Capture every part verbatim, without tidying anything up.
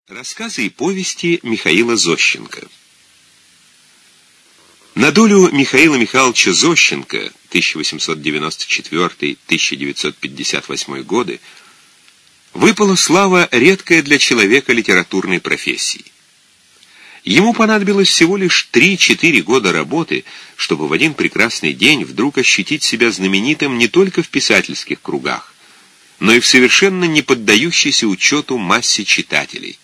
Рассказы и повести Михаила Зощенко. На долю Михаила Михайловича Зощенко тысяча восемьсот девяносто четвёртый — тысяча девятьсот пятьдесят восьмой годы выпала слава, редкая для человека литературной профессии. Ему понадобилось всего лишь три-четыре года работы, чтобы в один прекрасный день вдруг ощутить себя знаменитым не только в писательских кругах, но и в совершенно не поддающейся учету массе читателей.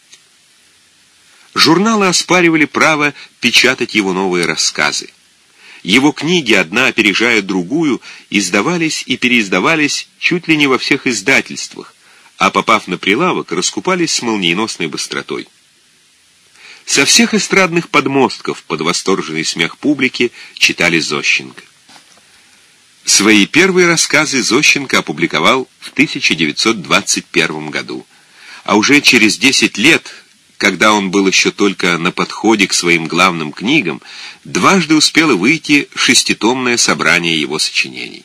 Журналы оспаривали право печатать его новые рассказы. Его книги, одна опережая другую, издавались и переиздавались чуть ли не во всех издательствах, а попав на прилавок, раскупались с молниеносной быстротой. Со всех эстрадных подмостков под восторженный смех публики читали Зощенко. Свои первые рассказы Зощенко опубликовал в тысяча девятьсот двадцать первом году, а уже через десять лет, когда он был еще только на подходе к своим главным книгам, дважды успело выйти шеститомное собрание его сочинений.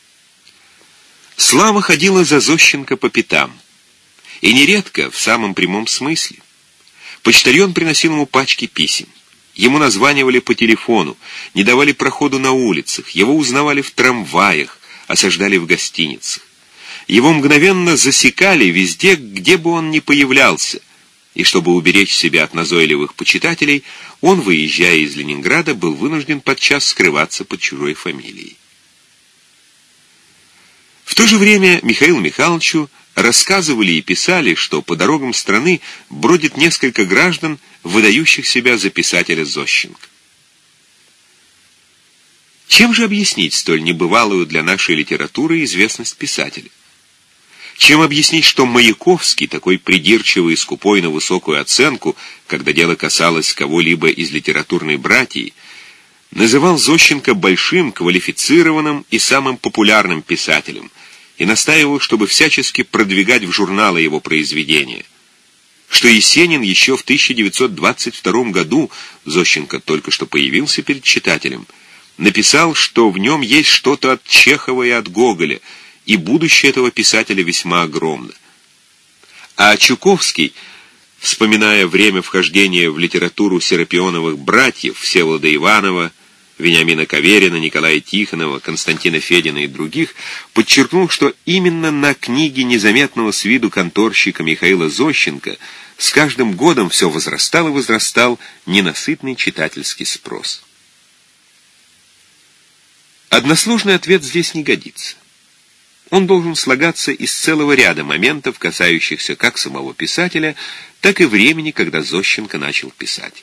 Слава ходила за Зощенко по пятам, и нередко в самом прямом смысле. Почтальон приносил ему пачки писем, ему названивали по телефону, не давали проходу на улицах, его узнавали в трамваях, осаждали в гостиницах. Его мгновенно засекали везде, где бы он ни появлялся, и чтобы уберечь себя от назойливых почитателей, он, выезжая из Ленинграда, был вынужден подчас скрываться под чужой фамилией. В то же время Михаилу Михайловичу рассказывали и писали, что по дорогам страны бродит несколько граждан, выдающих себя за писателя Зощенко. Чем же объяснить столь небывалую для нашей литературы известность писателя? Чем объяснить, что Маяковский, такой придирчивый и скупой на высокую оценку, когда дело касалось кого-либо из литературной братьи, называл Зощенко большим, квалифицированным и самым популярным писателем и настаивал, чтобы всячески продвигать в журналы его произведения, что Есенин еще в тысяча девятьсот двадцать втором году, Зощенко только что появился перед читателем, написал, что в нем есть что-то от Чехова и от Гоголя, и будущее этого писателя весьма огромно. А Чуковский, вспоминая время вхождения в литературу Серапионовых братьев Всеволода Иванова, Вениамина Каверина, Николая Тихонова, Константина Федина и других, подчеркнул, что именно на книги незаметного с виду конторщика Михаила Зощенко с каждым годом все возрастал и возрастал ненасытный читательский спрос. Односложный ответ здесь не годится. Он должен слагаться из целого ряда моментов, касающихся как самого писателя, так и времени, когда Зощенко начал писать.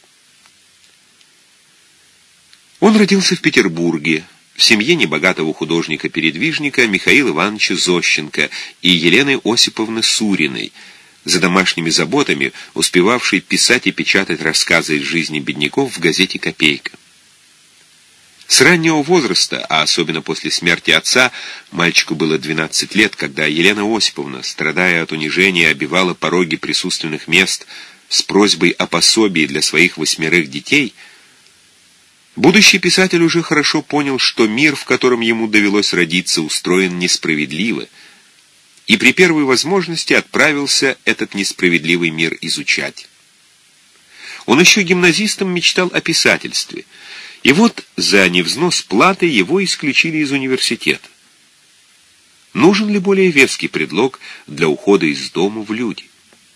Он родился в Петербурге, в семье небогатого художника-передвижника Михаила Ивановича Зощенко и Елены Осиповны Суриной, за домашними заботами успевавшей писать и печатать рассказы из жизни бедняков в газете «Копейка». С раннего возраста, а особенно после смерти отца, мальчику было двенадцать лет, когда Елена Осиповна, страдая от унижения, обивала пороги присутственных мест с просьбой о пособии для своих восьмерых детей, будущий писатель уже хорошо понял, что мир, в котором ему довелось родиться, устроен несправедливо, и при первой возможности отправился этот несправедливый мир изучать. Он еще гимназистом мечтал о писательстве, и вот за невзнос платы его исключили из университета. Нужен ли более веский предлог для ухода из дома в люди?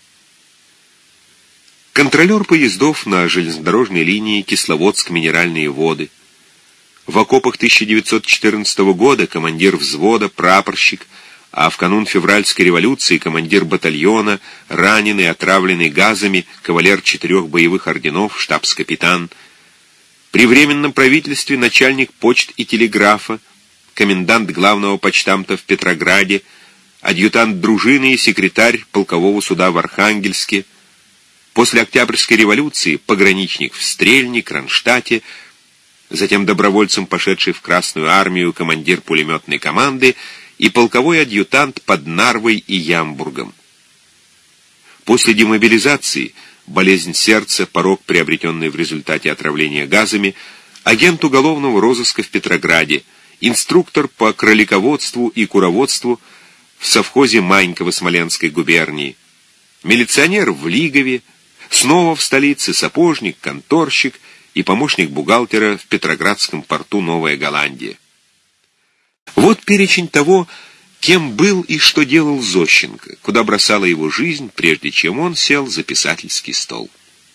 Контролер поездов на железнодорожной линии Кисловодск-Минеральные воды. В окопах тысяча девятьсот четырнадцатого года командир взвода, прапорщик, а в канун февральской революции командир батальона, раненый, отравленный газами, кавалер четырех боевых орденов, штабс-капитан. При Временном правительстве начальник почт и телеграфа, комендант главного почтамта в Петрограде, адъютант дружины и секретарь полкового суда в Архангельске. После Октябрьской революции пограничник в Стрельне, Кронштадте, затем добровольцем пошедший в Красную армию командир пулеметной команды и полковой адъютант под Нарвой и Ямбургом. После демобилизации болезнь сердца, порок, приобретенный в результате отравления газами, агент уголовного розыска в Петрограде, инструктор по кролиководству и куроводству в совхозе Маньково Смоленской губернии, милиционер в Лигове, снова в столице сапожник, конторщик и помощник бухгалтера в Петроградском порту Новая Голландия. Вот перечень того, кем был и что делал Зощенко, куда бросала его жизнь, прежде чем он сел за писательский стол.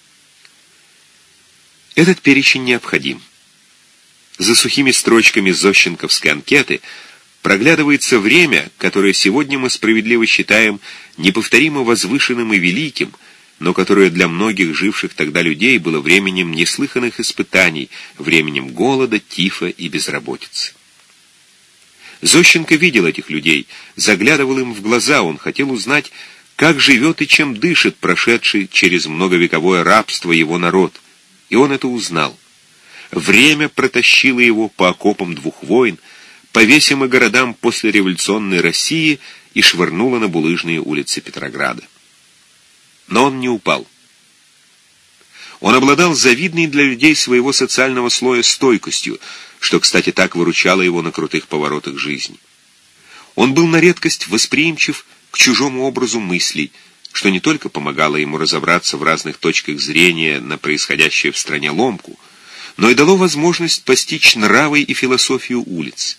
Этот перечень необходим. За сухими строчками зощенковской анкеты проглядывается время, которое сегодня мы справедливо считаем неповторимо возвышенным и великим, но которое для многих живших тогда людей было временем неслыханных испытаний, временем голода, тифа и безработицы. Зощенко видел этих людей, заглядывал им в глаза, он хотел узнать, как живет и чем дышит прошедший через многовековое рабство его народ. И он это узнал. Время протащило его по окопам двух войн, по весям и городам послереволюционной России и швырнуло на булыжные улицы Петрограда. Но он не упал. Он обладал завидной для людей своего социального слоя стойкостью, что, кстати, так выручало его на крутых поворотах жизни. Он был на редкость восприимчив к чужому образу мыслей, что не только помогало ему разобраться в разных точках зрения на происходящее в стране ломку, но и дало возможность постичь нравы и философию улиц.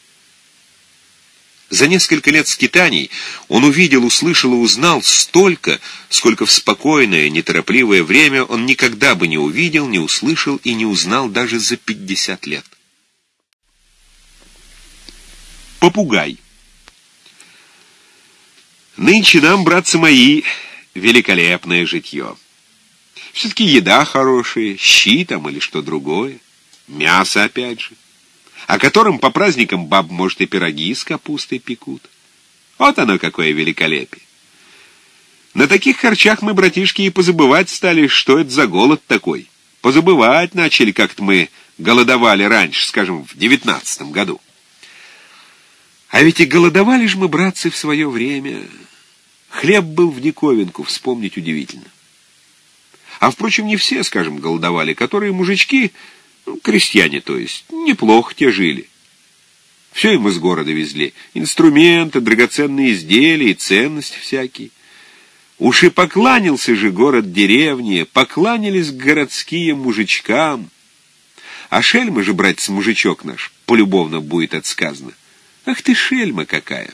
За несколько лет скитаний он увидел, услышал и узнал столько, сколько в спокойное, неторопливое время он никогда бы не увидел, не услышал и не узнал даже за пятьдесят лет. Попугай. Нынче нам, братцы мои, великолепное житье. Все-таки еда хорошая, щи там или что другое, мясо опять же, о котором по праздникам баб, может, и пироги с капустой пекут. Вот оно какое великолепие. На таких харчах мы, братишки, и позабывать стали, что это за голод такой. Позабывать начали, как-то мы голодовали раньше, скажем, в девятнадцатом году. А ведь и голодовали же мы, братцы, в свое время. Хлеб был в диковинку, вспомнить удивительно. А, впрочем, не все, скажем, голодовали, которые мужички, ну, крестьяне, то есть, неплохо те жили. Все им из города везли. Инструменты, драгоценные изделия и ценности всякие. Уж и покланялся же город деревне, покланялись городские мужичкам. А шельма же, братец, мужичок наш, полюбовно будет отсказано. Ах ты шельма какая!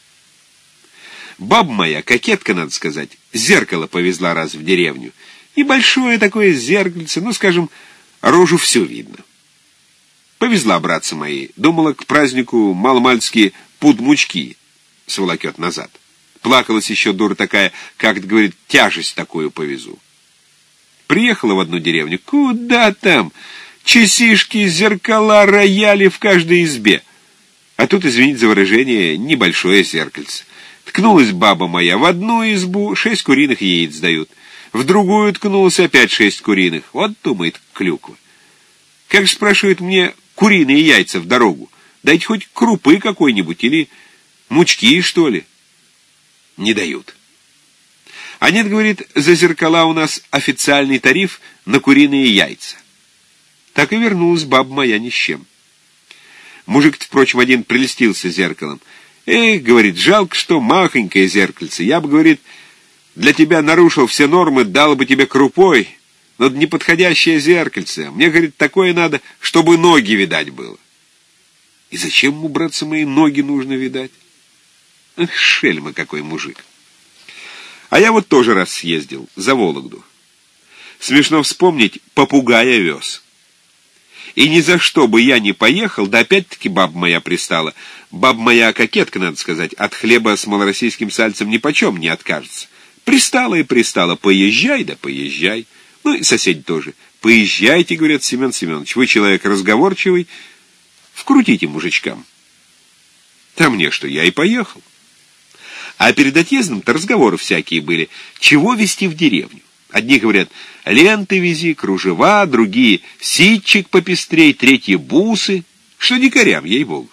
Баба моя, кокетка, надо сказать, зеркало повезла раз в деревню. И большое такое зеркальце, ну, скажем, рожу всю видно. Повезла, братцы мои, думала, к празднику маломальски пуд мучки сволокет назад. Плакалась еще дура такая, как, говорит, тяжесть такую повезу. Приехала в одну деревню. Куда там? Часишки, зеркала, рояли в каждой избе. А тут, извините за выражение, небольшое зеркальце. Ткнулась баба моя в одну избу, шесть куриных яиц дают. В другую ткнулась опять шесть куриных. Вот, думает, клюква. Как же, спрашивает мне, куриные яйца в дорогу? Дайте хоть крупы какой-нибудь или мучки, что ли? Не дают. А нет, говорит, за зеркала у нас официальный тариф на куриные яйца. Так и вернулась баба моя ни с чем. Мужик-то, впрочем, один прелестился зеркалом. Эх, говорит, жалко, что махонькое зеркальце. Я бы, говорит, для тебя нарушил все нормы, дал бы тебе крупой, но неподходящее зеркальце. Мне, говорит, такое надо, чтобы ноги видать было. И зачем ему, братцы мои, ноги нужно видать? Эх, шельма какой мужик. А я вот тоже раз съездил, за Вологду. Смешно вспомнить, попугая вез. И ни за что бы я не поехал, да опять-таки баба моя пристала. Баба моя кокетка, надо сказать, от хлеба с малороссийским сальцем нипочем не откажется. Пристала и пристала, поезжай, да поезжай. Ну и соседи тоже. Поезжайте, говорят, Семен Семенович, вы человек разговорчивый, вкрутите мужичкам. А мне что, я и поехал. А перед отъездом-то разговоры всякие были. Чего везти в деревню? Одни говорят, ленты вези, кружева, другие ситчик попестрей, третьи бусы. Что дикарям, ей-богу.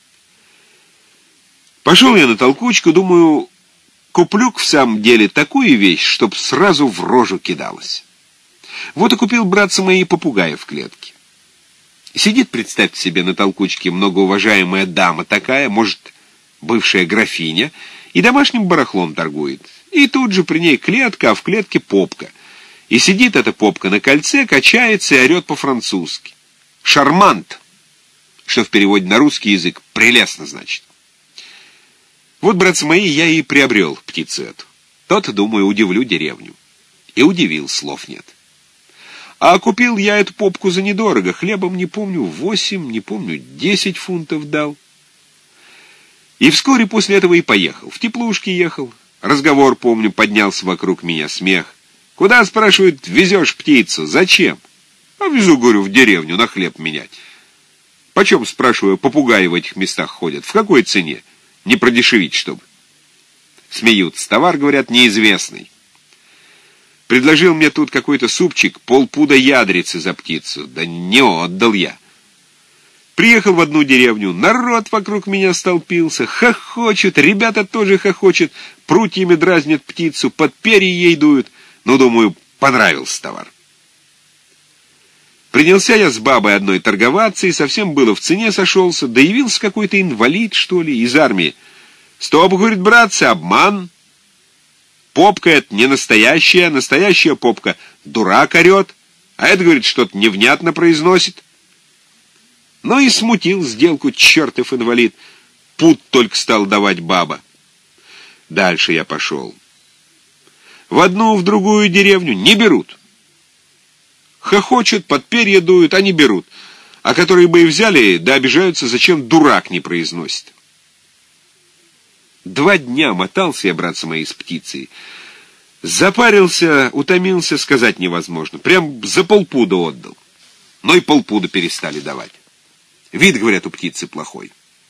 Пошел я на толкучку, думаю, куплю в самом деле такую вещь, чтоб сразу в рожу кидалась. Вот и купил, братцы мои, попугая в клетке. Сидит, представьте себе, на толкучке многоуважаемая дама такая, может, бывшая графиня, и домашним барахлом торгует. И тут же при ней клетка, а в клетке попка. И сидит эта попка на кольце, качается и орет по-французски. «Шармант», что в переводе на русский язык «прелестно» значит. Вот, братцы мои, я и приобрел птицу эту. То-то, думаю, удивлю деревню. И удивил, слов нет. А купил я эту попку за недорого. Хлебом, не помню, восемь, не помню, десять фунтов дал. И вскоре после этого и поехал. В теплушке ехал. Разговор, помню, поднялся вокруг меня, смех. «Куда, спрашивают, везешь птицу? Зачем?» «А везу, говорю, в деревню на хлеб менять». «Почем, спрашиваю, попугаи в этих местах ходят? В какой цене? Не продешевить, чтобы». Смеются. Товар, говорят, неизвестный. Предложил мне тут какой-то супчик, полпуда ядрицы за птицу. Да не отдал я. Приехал в одну деревню, народ вокруг меня столпился, хохочет, ребята тоже хохочет, прутьями дразнят птицу, под перья ей дуют. Ну, думаю, понравился товар. Принялся я с бабой одной торговаться, и совсем было в цене сошелся, да явился какой-то инвалид, что ли, из армии. «Стоп, — говорит, братцы, — обман. Попка это не настоящая, настоящая попка дурак орет, а это, говорит, что-то невнятно произносит». Ну и смутил сделку чертов инвалид. Пуд только стал давать баба. Дальше я пошел. В одну, в другую деревню не берут. Хохочут, под перья дуют, а не берут. А которые бы и взяли, да обижаются, зачем дурак не произносит. Два дня мотался я, братцы мои, с птицей. Запарился, утомился, сказать невозможно. Прям за полпуда отдал. Но и полпуда перестали давать. Вид, говорят, у птицы плохой.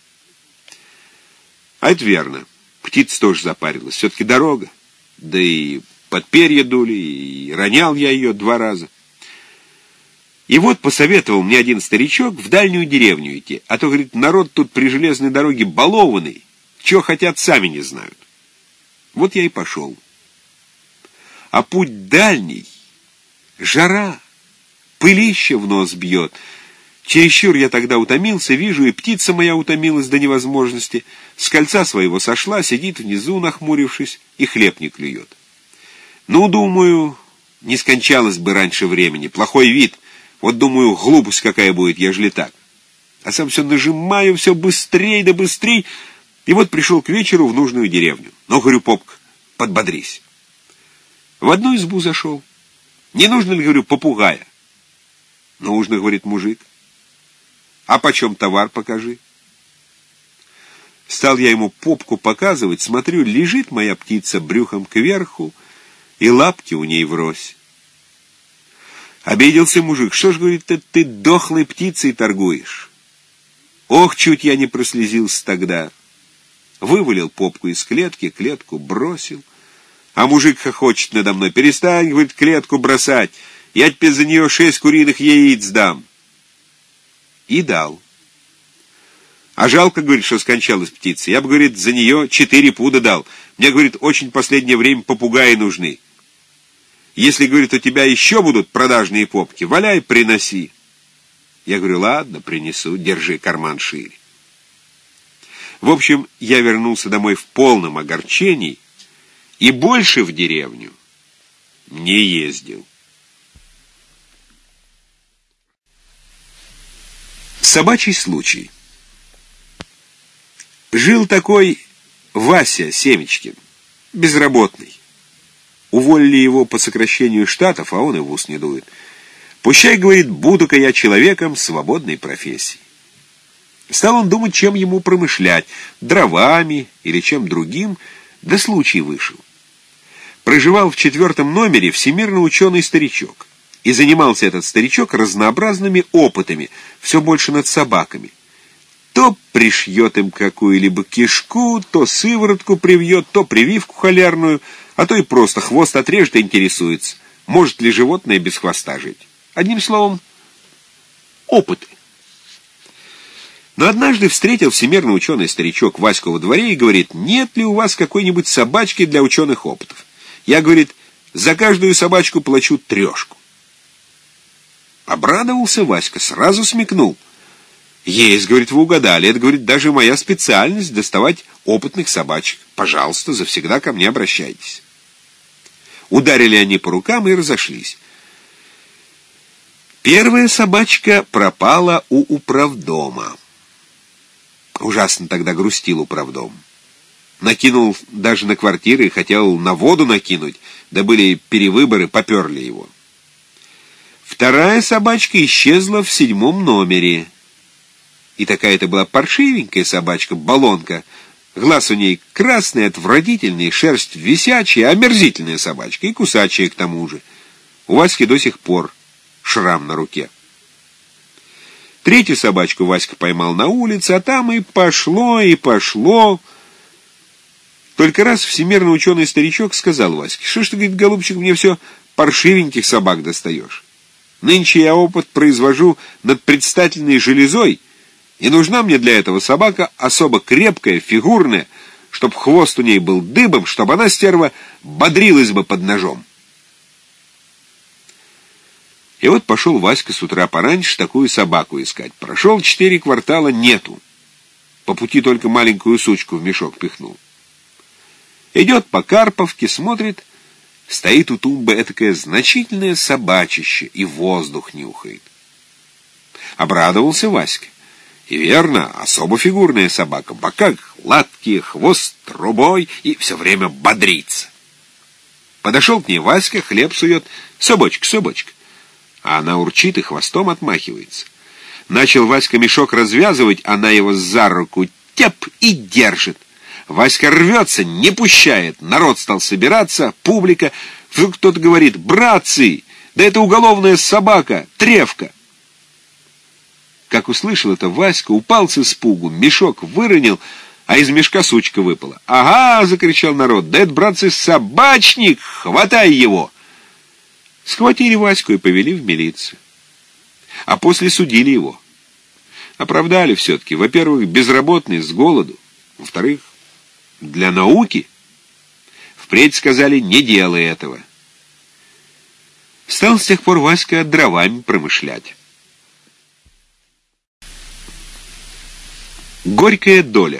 А это верно. Птица тоже запарилась. Все-таки дорога. Да и под перья дули, и ронял я ее два раза. И вот посоветовал мне один старичок в дальнюю деревню идти. А то, говорит, народ тут при железной дороге балованный. Чего хотят, сами не знают. Вот я и пошел. А путь дальний, жара, пылище в нос бьет. Чересчур я тогда утомился, вижу, и птица моя утомилась до невозможности. С кольца своего сошла, сидит внизу, нахмурившись, и хлеб не клюет. Ну, думаю, не скончалось бы раньше времени. Плохой вид. Вот, думаю, глупость какая будет, ежели так. А сам все нажимаю, все быстрей да быстрей. И вот пришел к вечеру в нужную деревню. Ну, говорю, попка, подбодрись. В одну избу зашел. Не нужно ли, говорю, попугая? Нужно, говорит мужик. А почем товар, покажи. Стал я ему попку показывать, смотрю, лежит моя птица брюхом кверху, и лапки у ней врозь. Обиделся мужик. Что ж, говорит, ты, ты дохлой птицей торгуешь? Ох, чуть я не прослезился тогда. Вывалил попку из клетки, клетку бросил. А мужик хохочет надо мной. Перестань, говорит, клетку бросать. Я тебе за нее шесть куриных яиц дам. И дал. А жалко, говорит, что скончалась птица. Я бы, говорит, за нее четыре пуда дал. Мне, говорит, очень последнее время попугаи нужны. Если, говорит, у тебя еще будут продажные попки, валяй, приноси. Я говорю, ладно, принесу, держи карман шире. В общем, я вернулся домой в полном огорчении и больше в деревню не ездил. Собачий случай. Жил такой Вася Семечкин, безработный. Уволили его по сокращению штатов, а он и в ус не дует. Пущай, говорит, буду-ка я человеком свободной профессии. Стал он думать, чем ему промышлять, дровами или чем другим, да случай вышел. Проживал в четвертом номере всемирно ученый старичок. И занимался этот старичок разнообразными опытами, все больше над собаками. То пришьет им какую-либо кишку, то сыворотку привьет, то прививку холерную, а то и просто хвост отрежет и интересуется, может ли животное без хвоста жить. Одним словом, опыты. Но однажды встретил всемирно ученый старичок Ваську во дворе и говорит, нет ли у вас какой-нибудь собачки для ученых опытов? Я, говорит, за каждую собачку плачу трешку. Обрадовался Васька, сразу смекнул. Есть, говорит, вы угадали, это, говорит, даже моя специальность — доставать опытных собачек. Пожалуйста, завсегда ко мне обращайтесь. Ударили они по рукам и разошлись. Первая собачка пропала у управдома. Ужасно тогда грустил управдом. Накинул даже на квартиры, хотел на воду накинуть, да были перевыборы, поперли его. Вторая собачка исчезла в седьмом номере. И такая-то была паршивенькая собачка, баллонка. Глаз у ней красный, отвратительный, шерсть висячая, омерзительная собачка, и кусачая к тому же. У Васьки до сих пор шрам на руке. Третью собачку Васька поймал на улице, а там и пошло, и пошло. Только раз всемирно ученый старичок сказал Ваське: «Что ж ты, говорит, голубчик, мне все паршивеньких собак достаешь? Нынче я опыт произвожу над предстательной железой, и нужна мне для этого собака особо крепкая, фигурная, чтоб хвост у ней был дыбом, чтобы она, стерва, бодрилась бы под ножом». И вот пошел Васька с утра пораньше такую собаку искать. Прошел четыре квартала, нету. По пути только маленькую сучку в мешок пихнул. Идет по Карповке, смотрит, стоит у тумбы этакое значительное собачище и воздух нюхает. Обрадовался Васька. И верно, особо фигурная собака, бока гладкие, хвост трубой и все время бодрится. Подошел к ней Васька, хлеб сует: «Собачка, собачка». А она урчит и хвостом отмахивается. Начал Васька мешок развязывать, она его за руку тяп и держит. Васька рвется, не пущает. Народ стал собираться, публика. Вдруг кто-то говорит: «Братцы, да это уголовная собака, тревка». Как услышал это Васька, упал с испугу, мешок выронил, а из мешка сучка выпала. «Ага!» — закричал народ. «Да это, братцы, собачник! Хватай его!» Схватили Ваську и повели в милицию. А после судили его. Оправдали все-таки. Во-первых, безработный, с голоду. Во-вторых, для науки. Впредь сказали: «Не делай этого». Стал с тех пор Васька дровами промышлять. Горькая доля.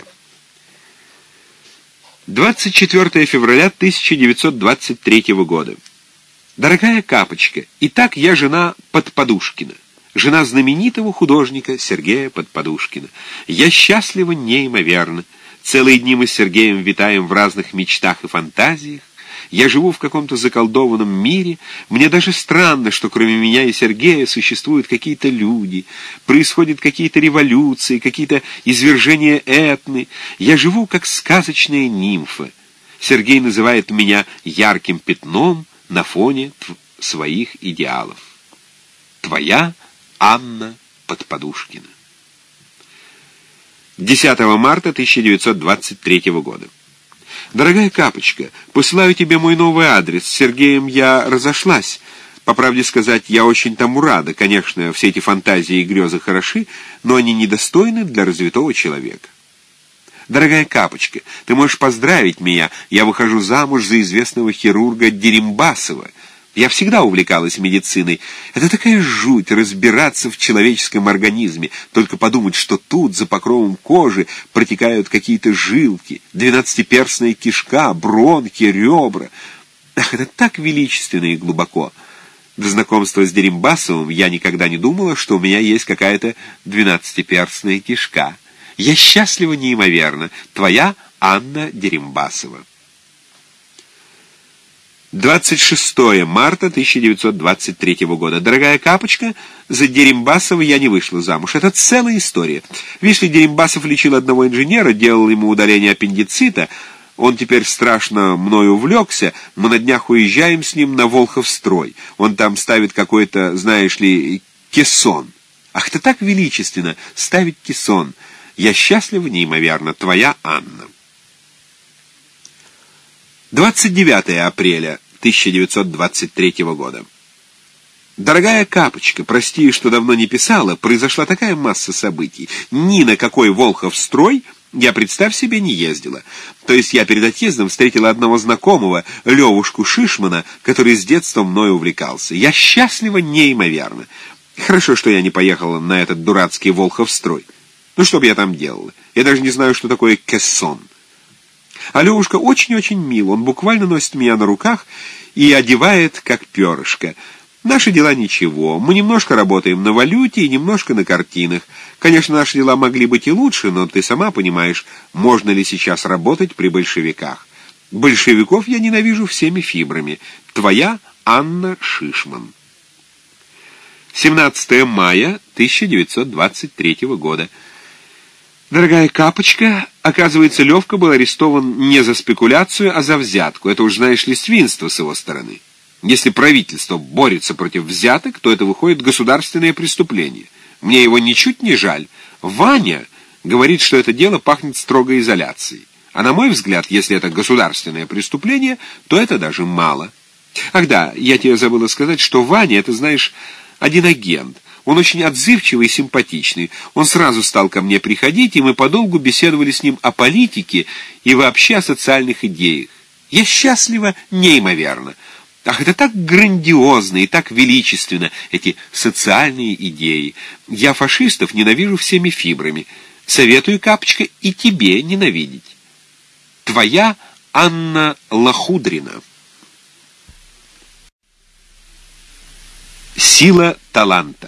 двадцать четвёртое февраля тысяча девятьсот двадцать третьего года. Дорогая Капочка, итак, я жена Подподушкина, жена знаменитого художника Сергея Подподушкина. Я счастлива неимоверно. Целые дни мы с Сергеем витаем в разных мечтах и фантазиях. Я живу в каком-то заколдованном мире. Мне даже странно, что кроме меня и Сергея существуют какие-то люди, происходят какие-то революции, какие-то извержения Этны. Я живу как сказочная нимфа. Сергей называет меня ярким пятном на фоне своих идеалов. Твоя Анна Подподушкина. десятого марта тысяча девятьсот двадцать третьего года. Дорогая Капочка, посылаю тебе мой новый адрес. С Сергеем я разошлась. По правде сказать, я очень тому рада. Конечно, все эти фантазии и грезы хороши, но они недостойны для развитого человека. Дорогая Капочка, ты можешь поздравить меня. Я выхожу замуж за известного хирурга Дерембасова. Я всегда увлекалась медициной. Это такая жуть — разбираться в человеческом организме. Только подумать, что тут, за покровом кожи, протекают какие-то жилки, двенадцатиперстная кишка, бронхи, ребра. Ах, это так величественно и глубоко. До знакомства с Дерембасовым я никогда не думала, что у меня есть какая-то двенадцатиперстная кишка. Я счастлива неимоверно. Твоя Анна Дерембасова. двадцать шестое марта тысяча девятьсот двадцать третьего года. Дорогая Капочка, за Дерембасова я не вышла замуж. Это целая история. Видишь ли, Дерембасов лечил одного инженера, делал ему удаление аппендицита. Он теперь страшно мною увлекся. Мы на днях уезжаем с ним на Волховстрой. Он там ставит какой-то, знаешь ли, кессон. Ах, это так величественно — ставить кессон. Я счастлива неимоверно. Твоя Анна. двадцать девятое апреля тысяча девятьсот двадцать третьего года. Дорогая Капочка, прости, что давно не писала, произошла такая масса событий. Ни на какой Волховстрой я, представь себе, не ездила. То есть я перед отъездом встретила одного знакомого, Левушку Шишмана, который с детства мною увлекался. Я счастлива неимоверно. Хорошо, что я не поехала на этот дурацкий Волховстрой. Ну, что бы я там делала? Я даже не знаю, что такое кессон. А Левушка очень-очень мил. Он буквально носит меня на руках и одевает, как перышко. Наши дела ничего. Мы немножко работаем на валюте и немножко на картинах. Конечно, наши дела могли быть и лучше, но ты сама понимаешь, можно ли сейчас работать при большевиках. Большевиков я ненавижу всеми фибрами. Твоя Анна Шишман. семнадцатое мая тысяча девятьсот двадцать третьего года. Дорогая Капочка, оказывается, Левка был арестован не за спекуляцию, а за взятку. Это уж, знаешь ли, свинство с его стороны. Если правительство борется против взяток, то это выходит государственное преступление. Мне его ничуть не жаль. Ваня говорит, что это дело пахнет строгой изоляцией. А на мой взгляд, если это государственное преступление, то это даже мало. Ах да, я тебе забыла сказать, что Ваня, это, знаешь, один агент. Он очень отзывчивый и симпатичный. Он сразу стал ко мне приходить, и мы подолгу беседовали с ним о политике и вообще о социальных идеях. Я счастлива неимоверно. Ах, это так грандиозно и так величественно, эти социальные идеи. Я фашистов ненавижу всеми фибрами. Советую, Капочка, и тебе ненавидеть. Твоя Анна Лохудрина. Сила таланта.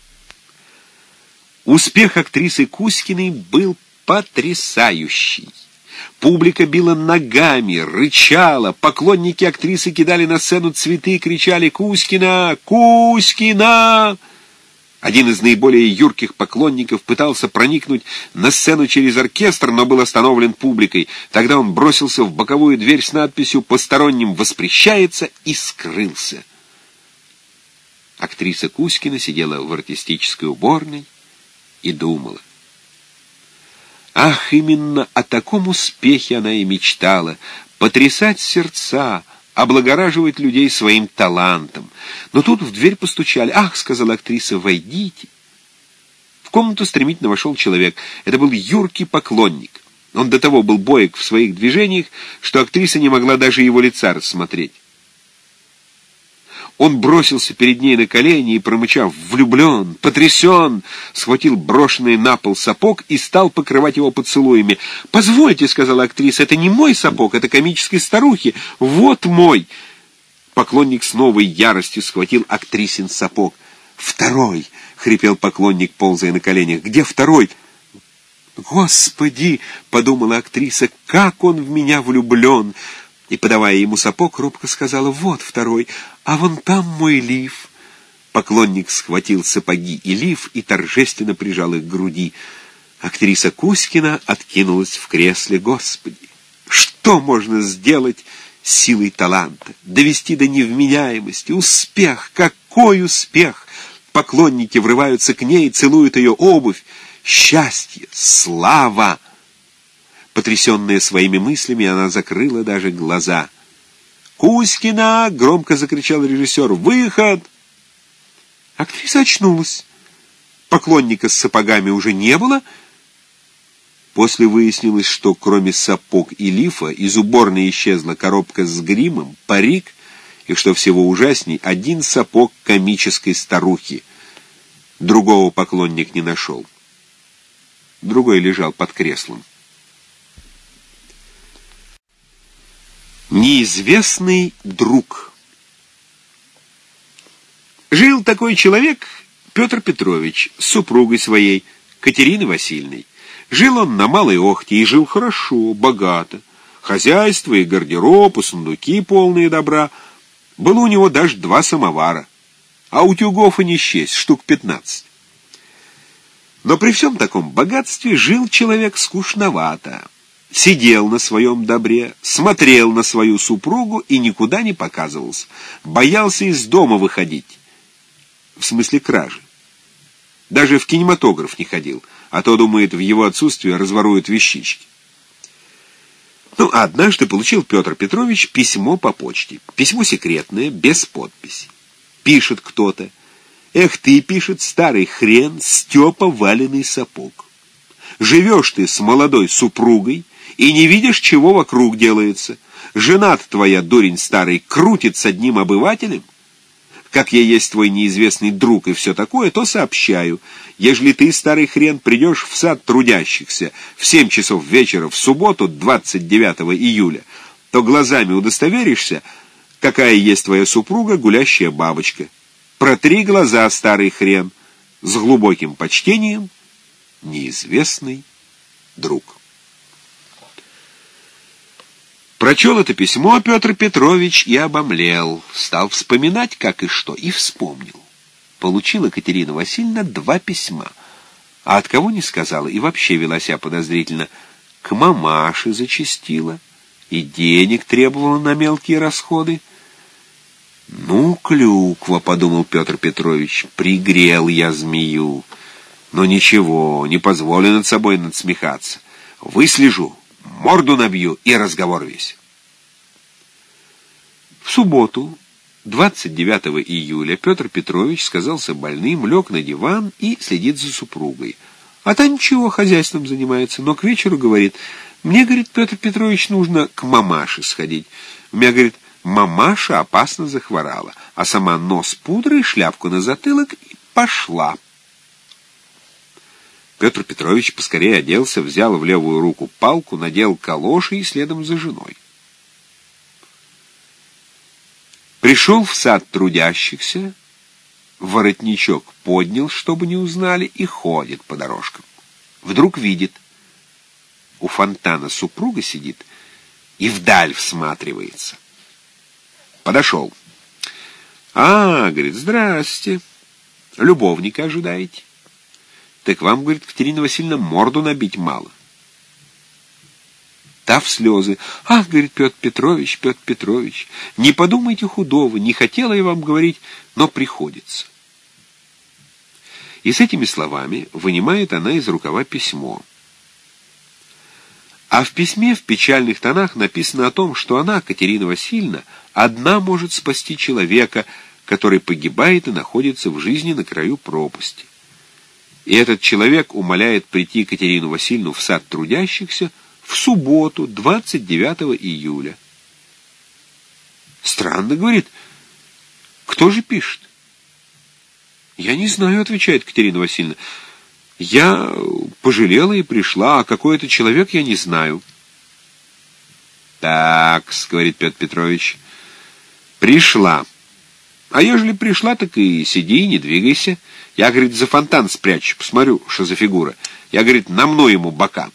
Успех актрисы Кузькиной был потрясающий. Публика била ногами, рычала, поклонники актрисы кидали на сцену цветы и кричали «Кузькина! Кузькина!». Один из наиболее юрких поклонников пытался проникнуть на сцену через оркестр, но был остановлен публикой. Тогда он бросился в боковую дверь с надписью «Посторонним воспрещается» и скрылся. Актриса Кузькина сидела в артистической уборной и думала. Ах, именно о таком успехе она и мечтала — потрясать сердца, облагораживать людей своим талантом. Но тут в дверь постучали. «Ах», — сказала актриса, — «войдите». В комнату стремительно вошел человек. Это был юркий поклонник. Он до того был боек в своих движениях, что актриса не могла даже его лица рассмотреть. Он бросился перед ней на колени и, промычав «влюблен», «потрясен», схватил брошенный на пол сапог и стал покрывать его поцелуями. «Позвольте», — сказала актриса, — «это не мой сапог, это комической старухи. Вот мой». Поклонник с новой яростью схватил актрисин сапог. «Второй!» — хрипел поклонник, ползая на коленях. «Где второй?» «Господи!» — подумала актриса, — «как он в меня влюблен!» И, подавая ему сапог, робко сказала: «Вот второй, а вон там мой лиф». Поклонник схватил сапоги и лиф и торжественно прижал их к груди. Актриса Кузькина откинулась в кресле. Господи, что можно сделать силой таланта? Довести до невменяемости. Успех! Какой успех! Поклонники врываются к ней, целуют ее обувь. Счастье! Слава! Потрясенная своими мыслями, она закрыла даже глаза. «Кузькина!» — громко закричал режиссер. «Выход!» Актриса очнулась. Поклонника с сапогами уже не было. После выяснилось, что кроме сапог и лифа из уборной исчезла коробка с гримом, парик, и, что всего ужасней, один сапог комической старухи. Другого поклонник не нашел. Другой лежал под креслом. Неизвестный друг. Жил такой человек, Петр Петрович, с супругой своей, Катериной Васильевной. Жил он на Малой Охте и жил хорошо, богато. Хозяйство и гардероб, и сундуки полные добра. Было у него даже два самовара. А утюгов и не счесть, штук пятнадцать. Но при всем таком богатстве жил человек скучновато. Сидел на своем добре, смотрел на свою супругу и никуда не показывался. Боялся из дома выходить. В смысле кражи. Даже в кинематограф не ходил, а то, думает, в его отсутствие разворуют вещички. Ну, а однажды получил Петр Петрович письмо по почте. Письмо секретное, без подписи. Пишет кто-то: «Эх ты, — пишет, — старый хрен, Степа валеный сапог. Живешь ты с молодой супругой и не видишь, чего вокруг делается. Женат твоя, дурень старый, крутит с одним обывателем. Как я есть твой неизвестный друг и все такое, то сообщаю. Ежели ты, старый хрен, придешь в сад трудящихся в семь часов вечера в субботу, двадцать девятого июля, то глазами удостоверишься, какая есть твоя супруга, гулящая бабочка. Протри глаза, старый хрен. С глубоким почтением, неизвестный друг. Прочел это письмо Петр Петрович и обомлел. Стал вспоминать, как и что, и вспомнил. Получила Катерина Васильевна два письма. А от кого не сказала, и вообще вела себя подозрительно. К мамаше зачастила, и денег требовала на мелкие расходы. «Ну, клюква», — подумал Петр Петрович, — «пригрел я змею. Но ничего, не позволю над собой надсмехаться. Выслежу, морду набью и разговор весь». В субботу, двадцать девятого июля, Петр Петрович сказался больным, лег на диван и следит за супругой. А та ничего, хозяйством занимается, но к вечеру говорит: «Мне, говорит, Петр Петрович, нужно к мамаше сходить. У меня, говорит, мамаша опасно захворала, а сама нос пудрой, шляпку на затылок и пошла». Петр Петрович поскорее оделся, взял в левую руку палку, надел калоши и следом за женой. Пришел в сад трудящихся, воротничок поднял, чтобы не узнали, и ходит по дорожкам. Вдруг видит, у фонтана супруга сидит и вдаль всматривается. Подошел. «А, — говорит, — здрасте. Любовника ожидаете? Так вам, — говорит, — Катерина Васильевна, морду набить мало». Та в слезы. «Ах, — говорит, — Петр Петрович, Петр Петрович, не подумайте худого, не хотела я вам говорить, но приходится». И с этими словами вынимает она из рукава письмо. А в письме в печальных тонах написано о том, что она, Катерина Васильевна, одна может спасти человека, который погибает и находится в жизни на краю пропасти. И этот человек умоляет прийти Катерину Васильевну в сад трудящихся в субботу, двадцать девятого июля. «Странно, — говорит, — кто же пишет?» «Я не знаю, — отвечает Катерина Васильевна. Я пожалела и пришла, а какой это человек, я не знаю». «Так, — говорит Петр Петрович, — пришла. А ежели пришла, так и сиди, и не двигайся. Я, — говорит, — за фонтан спрячу, посмотрю, что за фигура. Я, — говорит, — намну ему бока».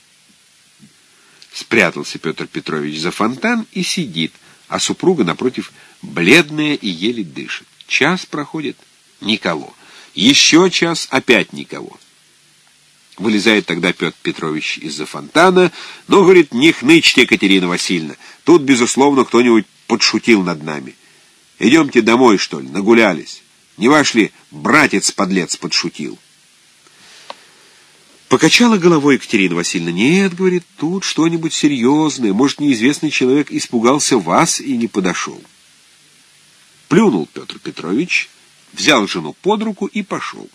Спрятался Петр Петрович за фонтан и сидит, а супруга, напротив, бледная и еле дышит. Час проходит — никого. Еще час — опять никого. Вылезает тогда Петр Петрович из-за фонтана. «Ну, — говорит, — не хнычьте, Катерина Васильевна. Тут, безусловно, кто-нибудь подшутил над нами. Идемте домой, что ли, нагулялись. Не ваш ли братец-подлец подшутил?» Покачала головой Екатерина Васильевна. «Нет, — говорит, — тут что-нибудь серьезное. Может, неизвестный человек испугался вас и не подошел». Плюнул Петр Петрович, взял жену под руку и пошел.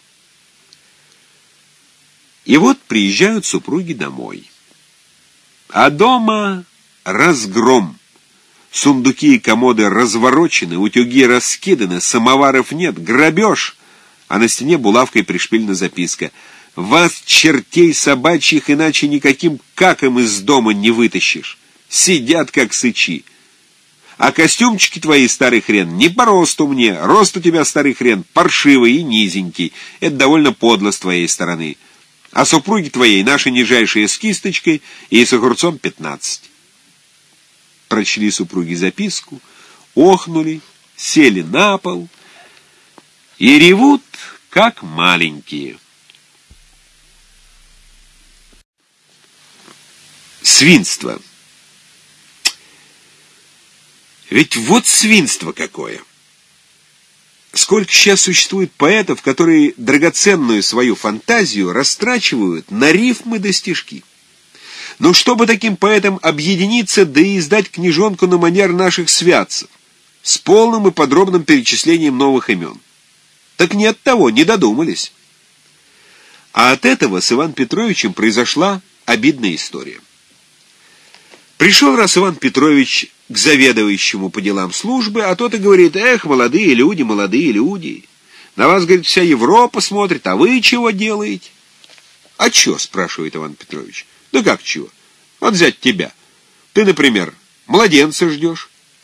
И вот приезжают супруги домой. А дома разгром. Сундуки и комоды разворочены, утюги раскиданы, самоваров нет, грабеж. А на стене булавкой пришпилена записка: «Вас, чертей собачьих, иначе никаким каком из дома не вытащишь. Сидят, как сычи. А костюмчики твои, старый хрен, не по росту мне. Рост у тебя, старый хрен, паршивый и низенький. Это довольно подло с твоей стороны. А супруги твоей наши нижайшие с кисточкой и с огурцом пятнадцать». Прочли супруги записку, охнули, сели на пол и ревут, как маленькие. Свинство. Ведь вот свинство какое! Сколько сейчас существует поэтов, которые драгоценную свою фантазию растрачивают на рифмы да стишки. Но чтобы таким поэтам объединиться, да и издать книжонку на манер наших святцев, с полным и подробным перечислением новых имен. Так нет того, не додумались. А от этого с Иваном Петровичем произошла обидная история. Пришел раз Иван Петрович к заведующему по делам службы, а тот и говорит: «Эх, молодые люди, молодые люди, на вас, говорит, вся Европа смотрит, а вы чего делаете?» «А чё?» — спрашивает Иван Петрович. «Да как чего? Вот взять тебя. Ты, например, младенца ждешь,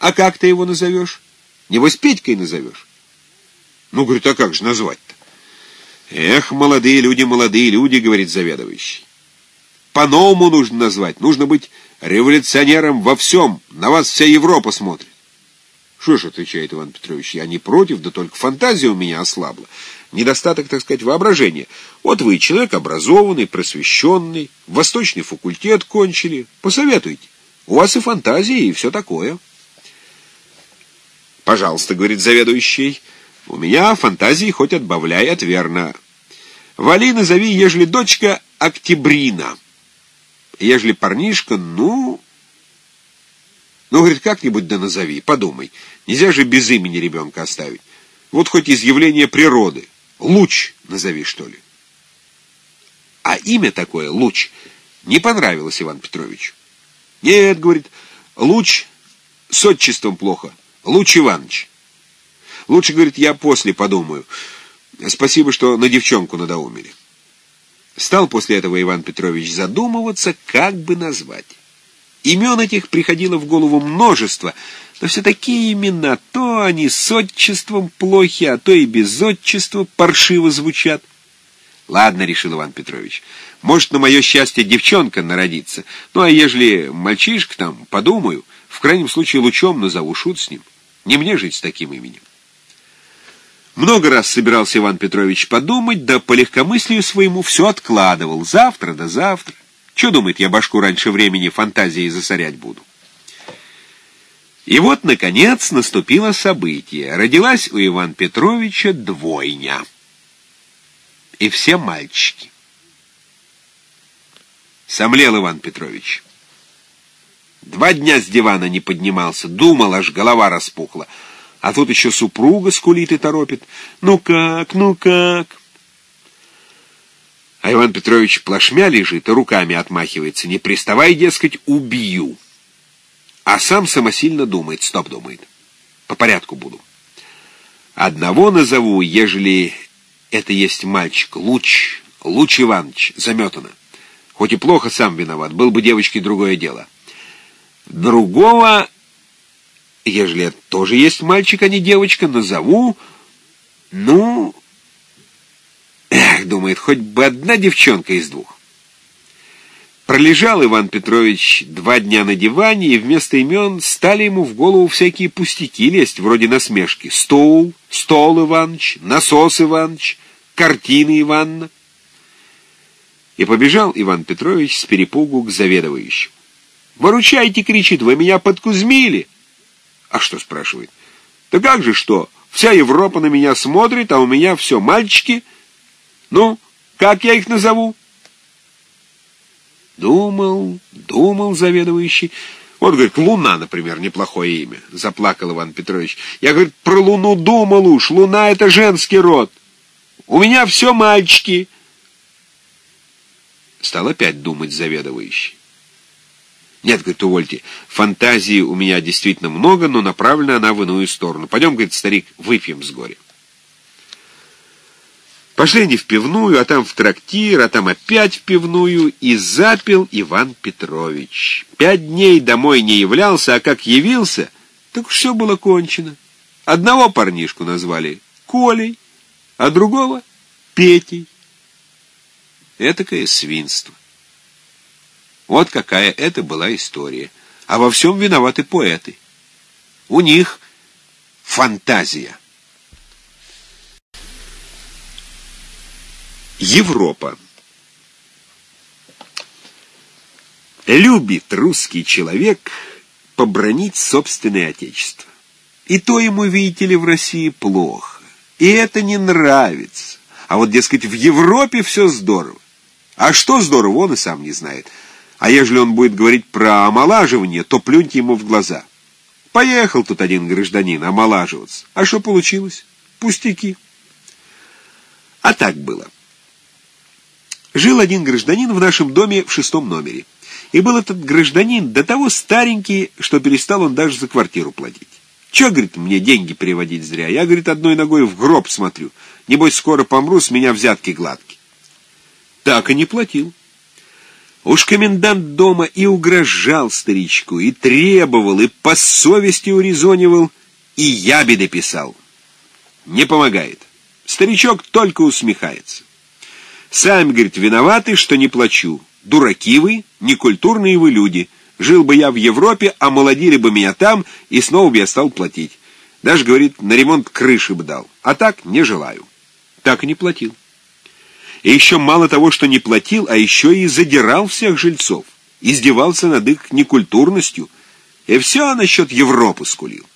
А как ты его назовешь? Небось, Петькой назовешь. Ну, говорит, а как же назвать-то? Эх, молодые люди, молодые люди, говорит заведующий. По-новому нужно назвать. Нужно быть революционером во всем. На вас вся Европа смотрит. Что ж, отвечает Иван Петрович, я не против, да только фантазия у меня ослабла. Недостаток, так сказать, воображения. Вот вы человек образованный, просвещенный, восточный факультет кончили. Посоветуйте. У вас и фантазия, и все такое. Пожалуйста, говорит заведующий, у меня фантазии хоть отбавляй, от верно. Вали назови, ежели дочка, Октябрина. Ежели парнишка, ну... Ну, говорит, как-нибудь да назови, подумай. Нельзя же без имени ребенка оставить. Вот хоть изъявление природы. Луч назови, что ли. А имя такое, Луч, не понравилось Ивану Петровичу. Нет, говорит, Луч с отчеством плохо. Луч Иваныч. Лучше, говорит, я после подумаю. Спасибо, что на девчонку надоумили. Стал после этого Иван Петрович задумываться, как бы назвать. Имен этих приходило в голову множество, но все такие имена, то они с отчеством плохи, а то и без отчества паршиво звучат. Ладно, решил Иван Петрович, может, на мое счастье девчонка народится, ну а ежели мальчишка там, подумаю, в крайнем случае Лучом назову, шут с ним. Не мне жить с таким именем. Много раз собирался Иван Петрович подумать, да по легкомыслию своему все откладывал. Завтра да завтра. Че, думает, я башку раньше времени фантазией засорять буду? И вот, наконец, наступило событие. Родилась у Ивана Петровича двойня. И все мальчики. Сомлел Иван Петрович. Два дня с дивана не поднимался, думал, аж голова распухла. А тут еще супруга скулит и торопит. Ну как, ну как? А Иван Петрович плашмя лежит и руками отмахивается. Не приставай, дескать, убью. А сам самосильно думает, стоп, думает. По порядку буду. Одного назову, ежели это есть мальчик, Луч, Луч Иванович, заметано. Хоть и плохо, сам виноват, был бы девочкой другое дело. Другого, ежели это тоже есть мальчик, а не девочка, назову, ну... Эх, думает, хоть бы одна девчонка из двух. Пролежал Иван Петрович два дня на диване, и вместо имен стали ему в голову всякие пустяки лезть, вроде насмешки. Стол, Стол Иваныч, Насос Иваныч, Картина Ивановна. И побежал Иван Петрович с перепугу к заведующему. «Выручайте!» — кричит, «вы меня подкузмили!» «А что?» — спрашивает. «Да как же что? Вся Европа на меня смотрит, а у меня все мальчики. Ну, как я их назову?» Думал, думал заведующий. Вот, говорит, Луна, например, неплохое имя. Заплакал Иван Петрович. Я, говорит, про Луну думал уж. Луна — это женский род. У меня все мальчики. Стал опять думать заведующий. Нет, говорит, увольте, фантазии у меня действительно много, но направлена она в иную сторону. Пойдем, говорит, старик, выпьем с горя. Пошли они в пивную, а там в трактир, а там опять в пивную, и запил Иван Петрович. Пять дней домой не являлся, а как явился, так все было кончено. Одного парнишку назвали Колей, а другого Петей. Этакое свинство. Вот какая это была история. А во всем виноваты поэты. У них фантазия. Европа. Любит русский человек побранить собственное отечество. И то ему, видите ли, в России плохо. И это не нравится. А вот, дескать, в Европе все здорово. А что здорово, он и сам не знает. А ежели он будет говорить про омолаживание, то плюньте ему в глаза. Поехал тут один гражданин омолаживаться. А что получилось? Пустяки. А так было. Жил один гражданин в нашем доме в шестом номере. И был этот гражданин до того старенький, что перестал он даже за квартиру платить. Че, говорит, мне деньги переводить зря? Я, говорит, одной ногой в гроб смотрю. Небось, скоро помру, с меня взятки гладкие. Так и не платил. Уж комендант дома и угрожал старичку, и требовал, и по совести урезонивал, и ябеды писал. Не помогает. Старичок только усмехается. Сами, говорит, виноваты, что не плачу. Дураки вы, некультурные вы люди. Жил бы я в Европе, омолодили бы меня там, и снова бы я стал платить. Даже, говорит, на ремонт крыши бы дал. А так не желаю. Так и не платил. И еще мало того, что не платил, а еще и задирал всех жильцов. Издевался над их некультурностью. И все насчет Европы скулил.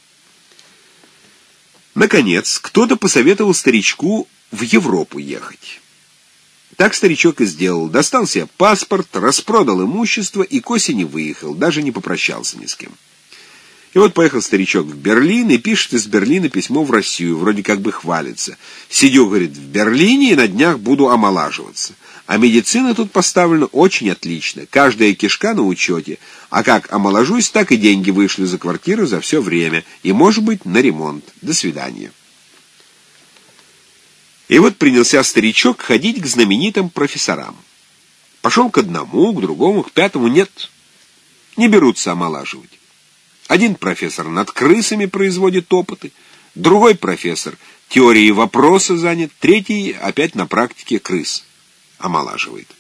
Наконец, кто-то посоветовал старичку в Европу ехать. Так старичок и сделал. Достал себе паспорт, распродал имущество и к осени выехал, даже не попрощался ни с кем. И вот поехал старичок в Берлин и пишет из Берлина письмо в Россию, вроде как бы хвалится. Сидю, говорит, в Берлине и на днях буду омолаживаться. А медицина тут поставлена очень отлично. Каждая кишка на учете. А как омоложусь, так и деньги вышлю за квартиру за все время. И, может быть, на ремонт. До свидания. И вот принялся старичок ходить к знаменитым профессорам. Пошел к одному, к другому, к пятому. Нет, не берутся омолаживать. Один профессор над крысами производит опыты, другой профессор теорией вопроса занят, третий опять на практике крыс омолаживает.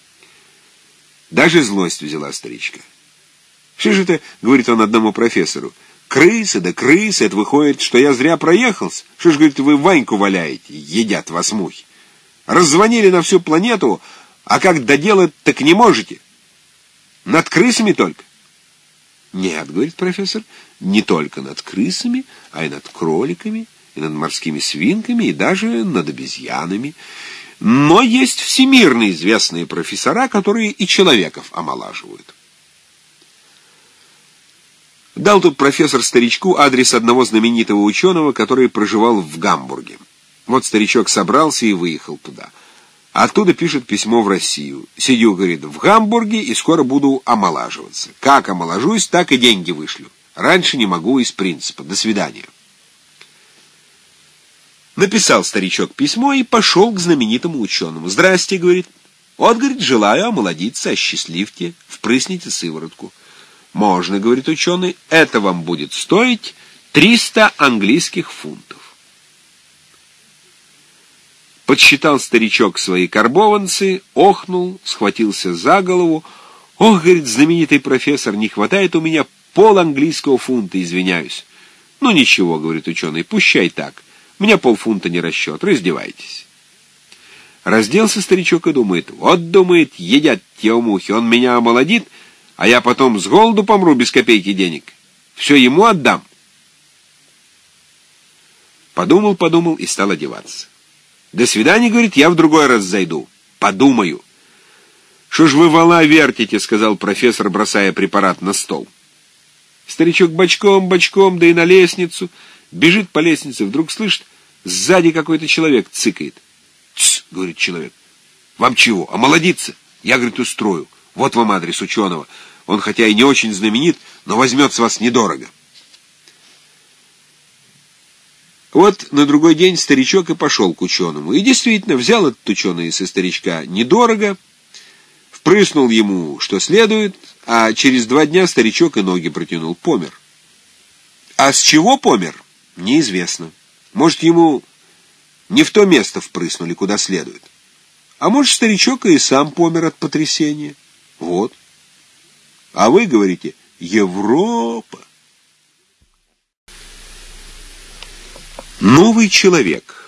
Даже злость взяла старичка. Что же это, говорит он одному профессору, крысы да крысы, это выходит, что я зря проехался. Что ж, говорит, вы Ваньку валяете, едят вас мухи. Раззвонили на всю планету, а как доделать, так не можете. Над крысами только. Нет, говорит профессор, не только над крысами, а и над кроликами, и над морскими свинками, и даже над обезьянами. Но есть всемирно известные профессора, которые и человеков омолаживают. Дал тут профессор старичку адрес одного знаменитого ученого, который проживал в Гамбурге. Вот старичок собрался и выехал туда. Оттуда пишет письмо в Россию. Сидю, говорит, в Гамбурге и скоро буду омолаживаться. Как омоложусь, так и деньги вышлю. Раньше не могу из принципа. До свидания. Написал старичок письмо и пошел к знаменитому ученому. Здрасте, говорит. Вот, говорит, желаю омолодиться, осчастливьте, впрысните сыворотку. Можно, говорит ученый, это вам будет стоить триста английских фунтов. Подсчитал старичок свои карбованцы, охнул, схватился за голову. Ох, говорит, знаменитый профессор, не хватает у меня пол английского фунта, извиняюсь. Ну ничего, говорит ученый, пущай так. Мне полфунта не расчет, раздевайтесь. Разделся старичок и думает, вот, думает, едят те мухи, он меня омолодит, а я потом с голоду помру без копейки денег. Все ему отдам. Подумал, подумал и стал одеваться. До свидания, говорит, я в другой раз зайду. Подумаю. Что ж вы вала вертите, сказал профессор, бросая препарат на стол. Старичок бочком-бочком, да и на лестницу. Бежит по лестнице, вдруг слышит, сзади какой-то человек цыкает. Тсс, говорит человек. Вам чего, омолодиться? Я, говорит, устрою. Вот вам адрес ученого. Он хотя и не очень знаменит, но возьмет с вас недорого. Вот на другой день старичок и пошел к ученому. И действительно взял этот ученый со старичка недорого, впрыснул ему, что следует, а через два дня старичок и ноги протянул, помер. А с чего помер, неизвестно. Может, ему не в то место впрыснули, куда следует. А может, старичок и сам помер от потрясения. Вот. А вы говорите, Европа. Новый человек.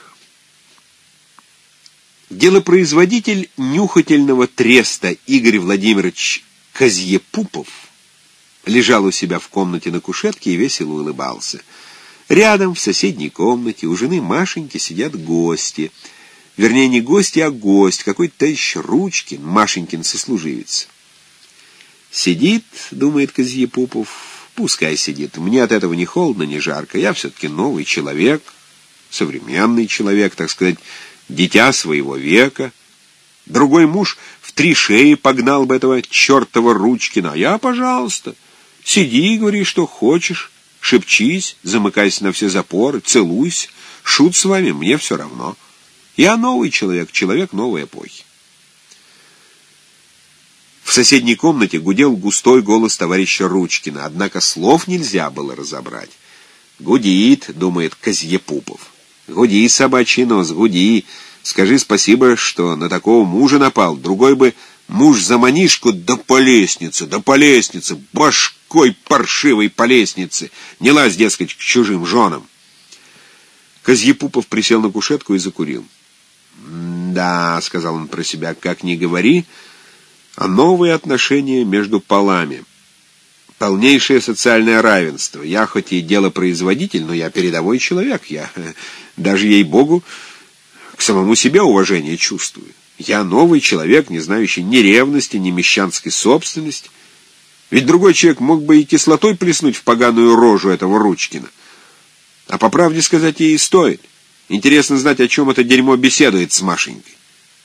Делопроизводитель нюхательного треста Игорь Владимирович Козьепупов лежал у себя в комнате на кушетке и весело улыбался. Рядом, в соседней комнате, у жены Машеньки сидят гости. Вернее, не гости, а гость, какой-то товарищ Ручкин, Машенькин сослуживец. Сидит, думает Козьепупов, пускай сидит. Мне от этого ни холодно, ни жарко. Я все-таки новый человек, современный человек, так сказать, дитя своего века. Другой муж в три шеи погнал бы этого чертова Ручкина. А я, пожалуйста, сиди и говори, что хочешь, шепчись, замыкайся на все запоры, целуйся, шут с вами, мне все равно. Я новый человек, человек новой эпохи. В В соседней комнате гудел густой голос товарища Ручкина, однако слов нельзя было разобрать. «Гудит», — думает Козьепупов. «Гуди, собачий нос, гуди. Скажи спасибо, что на такого мужа напал. Другой бы муж за манишку, да по лестнице, да по лестнице, башкой паршивой по лестнице. Не лазь, дескать, к чужим женам». Козьепупов присел на кушетку и закурил. «Да», — сказал он про себя, — «как ни говори, а новые отношения между полами. Полнейшее социальное равенство. Я хоть и делопроизводитель, но я передовой человек. Я даже, ей-богу, к самому себе уважение чувствую. Я новый человек, не знающий ни ревности, ни мещанской собственности. Ведь другой человек мог бы и кислотой плеснуть в поганую рожу этого Ручкина. А по правде сказать, ей и стоит. Интересно знать, о чем это дерьмо беседует с Машенькой».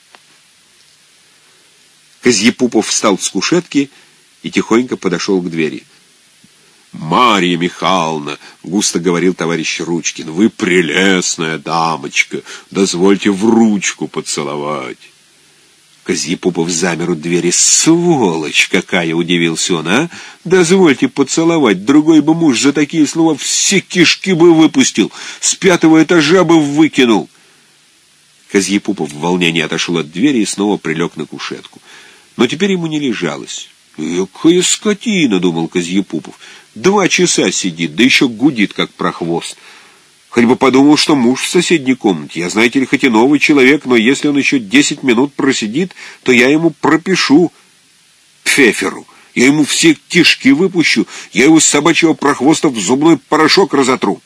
Козьепупов встал с кушетки и тихонько подошел к двери. «Марья Михайловна», — густо говорил товарищ Ручкин, — «вы прелестная дамочка, дозвольте в ручку поцеловать». Козьепупов замер у двери. «Сволочь какая!» — удивился он. «А? Дозвольте поцеловать. Другой бы муж за такие слова все кишки бы выпустил, с пятого этажа бы выкинул». Козьепупов в волнении отошел от двери и снова прилег на кушетку. Но теперь ему не лежалось. «Какая скотина!» — думал Козьепупов. «Два часа сидит, да еще гудит, как прохвост. Хоть бы подумал, что муж в соседней комнате. Я, знаете ли, хоть и новый человек, но если он еще десять минут просидит, то я ему пропишу пфеферу. Я ему все кишки выпущу, я его с собачьего прохвоста в зубной порошок разотру».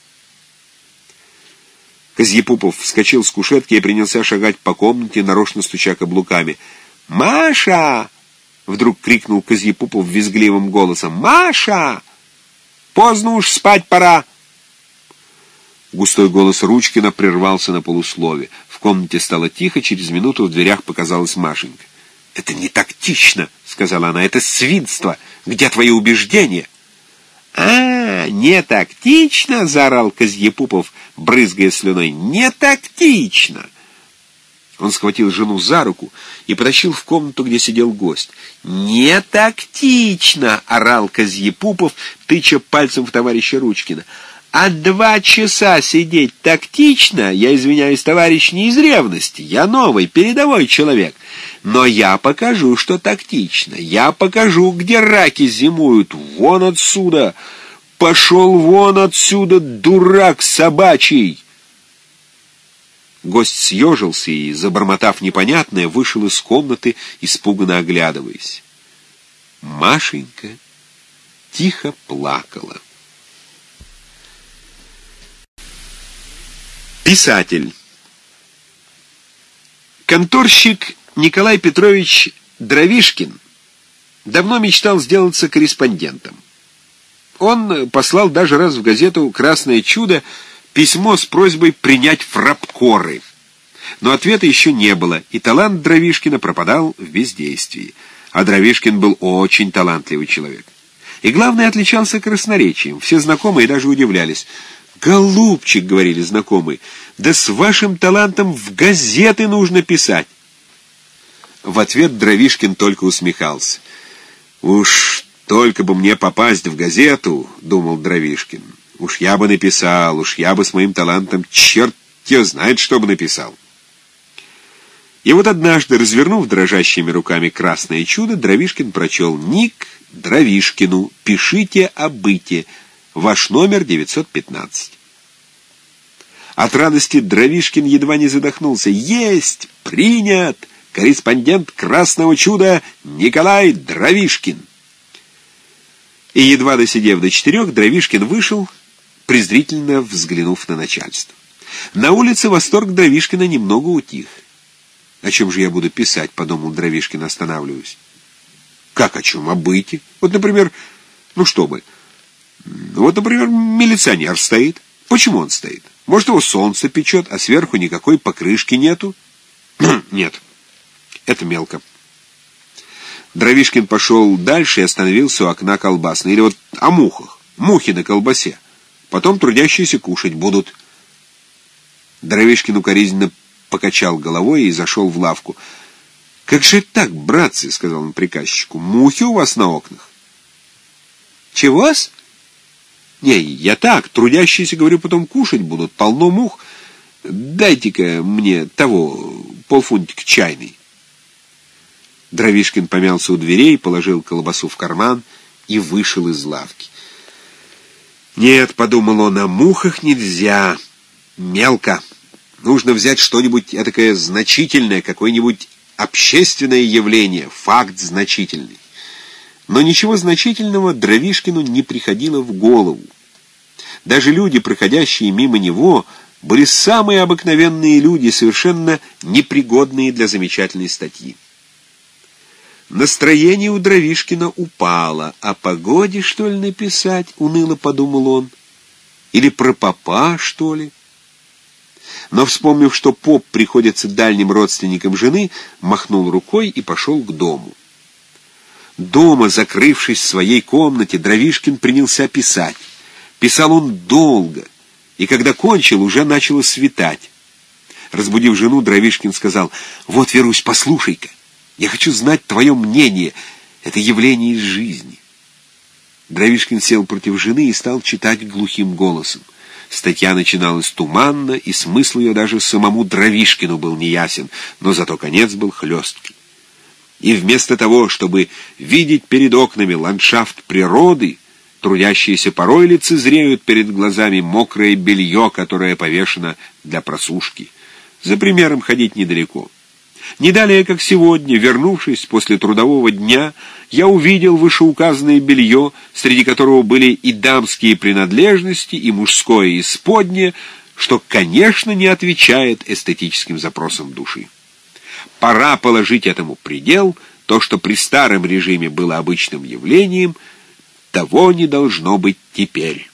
Козьепупов вскочил с кушетки и принялся шагать по комнате, нарочно стуча каблуками. «Маша!» — вдруг крикнул Козьепупов визгливым голосом. «Маша! Поздно уж, спать пора!» Густой голос Ручкина прервался на полуслове. В комнате стало тихо, через минуту в дверях показалась Машенька. «Это не тактично!» — сказала она. «Это свинство! Где твои убеждения?» «А, не тактично!» — заорал Козьепупов, брызгая слюной. «Не тактично!» Он схватил жену за руку и потащил в комнату, где сидел гость. «Не тактично!» — орал Козьепупов, тыча пальцем в товарища Ручкина. «А два часа сидеть тактично? Я извиняюсь, товарищ, не из ревности. Я новый, передовой человек. Но я покажу, что тактично. Я покажу, где раки зимуют. Вон отсюда! Пошел вон отсюда, дурак собачий!» Гость съежился и, забормотав непонятное, вышел из комнаты, испуганно оглядываясь. Машенька тихо плакала. Писатель. Конторщик Николай Петрович Дровишкин давно мечтал сделаться корреспондентом. Он послал даже раз в газету «Красное чудо» письмо с просьбой принять в рабкоры. Но ответа еще не было, и талант Дровишкина пропадал в бездействии. А Дровишкин был очень талантливый человек. И главное, отличался красноречием. Все знакомые даже удивлялись. «Голубчик», — говорили знакомые, — «да с вашим талантом в газеты нужно писать». В ответ Дровишкин только усмехался. «Уж только бы мне попасть в газету», — думал Дровишкин. «Уж я бы написал, уж я бы с моим талантом, черт его знает, что бы написал». И вот однажды, развернув дрожащими руками «Красное чудо», Дровишкин прочел: «Ник Дровишкину, пишите о быте, ваш номер девятьсот пятнадцать». От радости Дровишкин едва не задохнулся. «Есть! Принят! Корреспондент «Красного чуда» Николай Дровишкин!» И, едва досидев до четырех, Дровишкин вышел, презрительно взглянув на начальство. На улице восторг Дровишкина немного утих. «О чем же я буду писать?» — подумал Дровишкин, останавливаясь. «Как о чем? О быте. Вот, например, ну что бы, вот, например, милиционер стоит. Почему он стоит? Может, его солнце печет, а сверху никакой покрышки нету? Нет, это мелко». Дровишкин пошел дальше и остановился у окна колбасной. Или вот о мухах. Мухи на колбасе. Потом трудящиеся кушать будут. Дровишкин укоризненно покачал головой и зашел в лавку. «Как же это так, братцы?» — сказал он приказчику. «Мухи у вас на окнах». «Чего-с?» «Не, я так, трудящиеся, говорю, потом кушать будут, полно мух. Дайте-ка мне того, полфунтика чайный». Дровишкин помялся у дверей, положил колбасу в карман и вышел из лавки. «Нет, — подумал он, — о мухах нельзя. Мелко. Нужно взять что-нибудь этакое значительное, какое-нибудь общественное явление, факт значительный». Но ничего значительного Дровишкину не приходило в голову. Даже люди, проходящие мимо него, были самые обыкновенные люди, совершенно непригодные для замечательной статьи. Настроение у Дровишкина упало. О погоде, что ли, написать? Уныло подумал он. Или про попа, что ли? Но, вспомнив, что поп приходится дальним родственникам жены, махнул рукой и пошел к дому. Дома, закрывшись в своей комнате, Дровишкин принялся писать. Писал он долго, и когда кончил, уже начало светать. Разбудив жену, Дровишкин сказал: «Вот, Верусь, послушай-ка. Я хочу знать твое мнение. Это явление из жизни». Дровишкин сел против жены и стал читать глухим голосом. Статья начиналась туманно, и смысл ее даже самому Дровишкину был неясен, но зато конец был хлесткий. И вместо того, чтобы видеть перед окнами ландшафт природы, трудящиеся порой лицезреют перед глазами мокрое белье, которое повешено для просушки. За примером ходить недалеко. Не далее, как сегодня, вернувшись после трудового дня, я увидел вышеуказанное белье, среди которого были и дамские принадлежности, и мужское исподнее, что, конечно, не отвечает эстетическим запросам души. Пора положить этому предел. То, что при старом режиме было обычным явлением, того не должно быть теперь.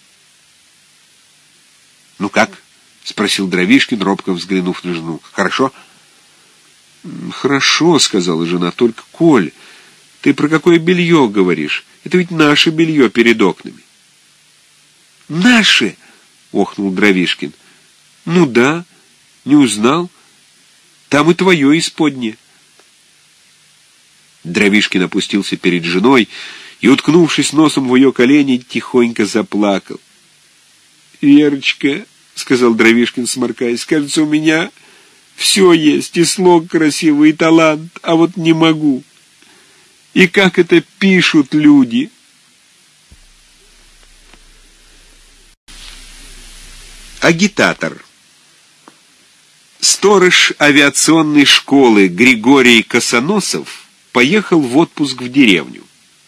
«Ну как?» — спросил Дровишкин, робко взглянув на жену. «Хорошо?» «Хорошо», — сказала жена, — «только, Коль, ты про какое белье говоришь? Это ведь наше белье перед окнами». «Наше?» — охнул Дровишкин. «Ну да, не узнал. Там и твое исподнее». Дровишкин опустился перед женой и, уткнувшись носом в ее колени, тихонько заплакал. «Верочка», — сказал Дровишкин, сморкаясь, — «кажется, у меня все есть, и слог красивый, и талант, а вот не могу. И как это пишут люди». Агитатор. Сторож авиационной школы Григорий Косоносов поехал в отпуск в деревню.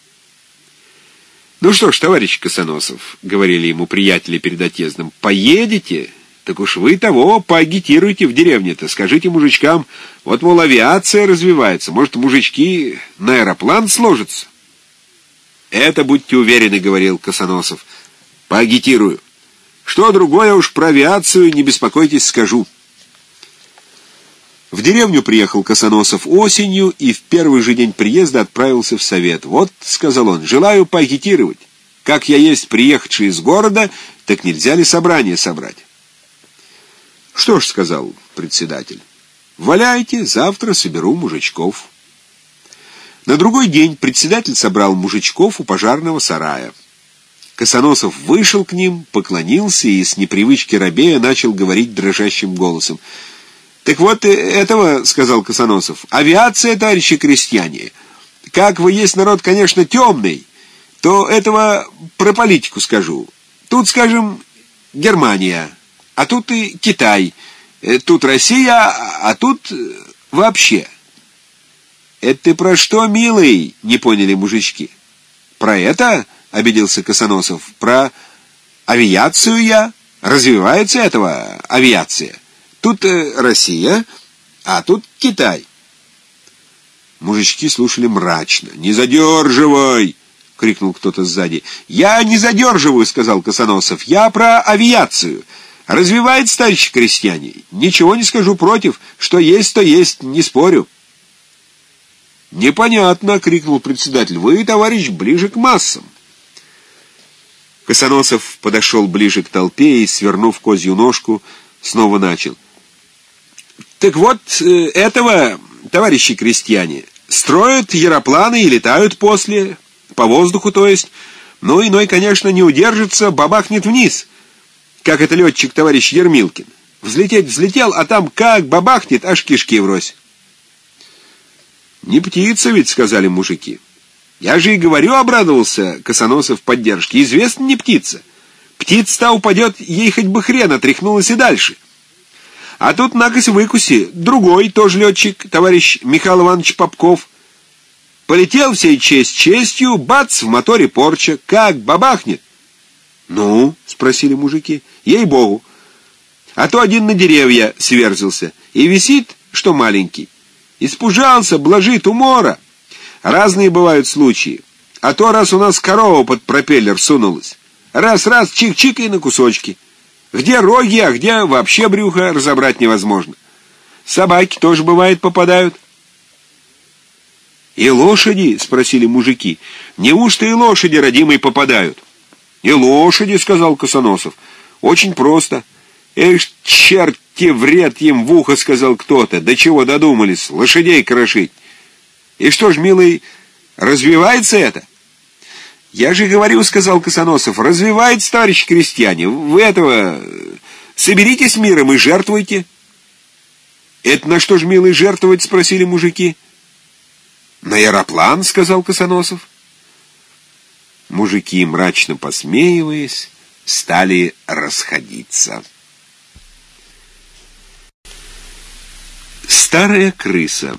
«Ну что ж, товарищ Косоносов, — говорили ему приятели перед отъездом, — поедете, так уж вы того поагитируйте в деревне-то, скажите мужичкам, вот, мол, авиация развивается, может, мужички на аэроплан сложатся». «Это, будьте уверены, — говорил Косоносов, — поагитирую. Что другое уж про авиацию, не беспокойтесь, скажу». В деревню приехал Косоносов осенью и в первый же день приезда отправился в совет. «Вот, — сказал он, — желаю поагитировать. Как я есть приехавший из города, так нельзя ли собрание собрать?» «Что ж, — сказал председатель, — валяйте, завтра соберу мужичков». На другой день председатель собрал мужичков у пожарного сарая. Косоносов вышел к ним, поклонился и с непривычки робея начал говорить дрожащим голосом. «Так вот этого, — сказал Косоносов, — авиация, товарищи крестьяне. Как вы есть народ, конечно, темный, то этого про политику скажу. Тут, скажем, Германия, а тут и Китай, тут Россия, а тут вообще». «Это ты про что, милый?» — не поняли мужички. «Про это, — обиделся Косоносов, — про авиацию я. Развивается этого авиация. Тут э, Россия, а тут Китай». Мужички слушали мрачно. «Не задерживай!» — крикнул кто-то сзади. «Я не задерживаю, — сказал Косоносов, — я про авиацию. Развивается, товарищи крестьяне. Ничего не скажу против. Что есть, то есть, не спорю». «Непонятно, — крикнул председатель, — вы, товарищ, ближе к массам». Косоносов подошел ближе к толпе и, свернув козью ножку, снова начал. «Так вот, этого, товарищи крестьяне, строят яропланы и летают после, по воздуху, то есть, но иной, конечно, не удержится, бабахнет вниз, как это летчик товарищ Ермилкин. Взлететь взлетел, а там как бабахнет, аж кишки врозь. «Не птица ведь», — сказали мужики. «Я же и говорю», — обрадовался Косоносов в поддержке. «Известно, не птица. Птица-то упадет, ей хоть бы хрен, отряхнулась и дальше. А тут накось-выкуси, другой, тоже летчик, товарищ Михаил Иванович Попков. Полетел всей честь честью, бац, в моторе порча. Как бабахнет?» «Ну?» — спросили мужики. «Ей-богу. А то один на деревья сверзился. И висит, что маленький. Испужался, блажит, умора. Разные бывают случаи. А то раз у нас корова под пропеллер сунулась. Раз-раз, чик-чик и на кусочки. Где роги, а где вообще брюхо, разобрать невозможно. Собаки тоже, бывает, попадают». «И лошади?» — спросили мужики. «Неужто и лошади, родимые, попадают?» «И лошади», — сказал Косоносов. «Очень просто». «Эх, черти, вред им в ухо», — сказал кто-то. «До чего додумались? Лошадей крошить». «И что ж, милый, развивается это?» «Я же говорю», — сказал Косоносов, — «развивается, товарищи крестьяне. Вы этого... соберитесь миром и жертвуйте». «Это на что ж, милый, жертвовать?» — спросили мужики. «На аэроплан», — сказал Косоносов. Мужики, мрачно посмеиваясь, стали расходиться. Старая крыса.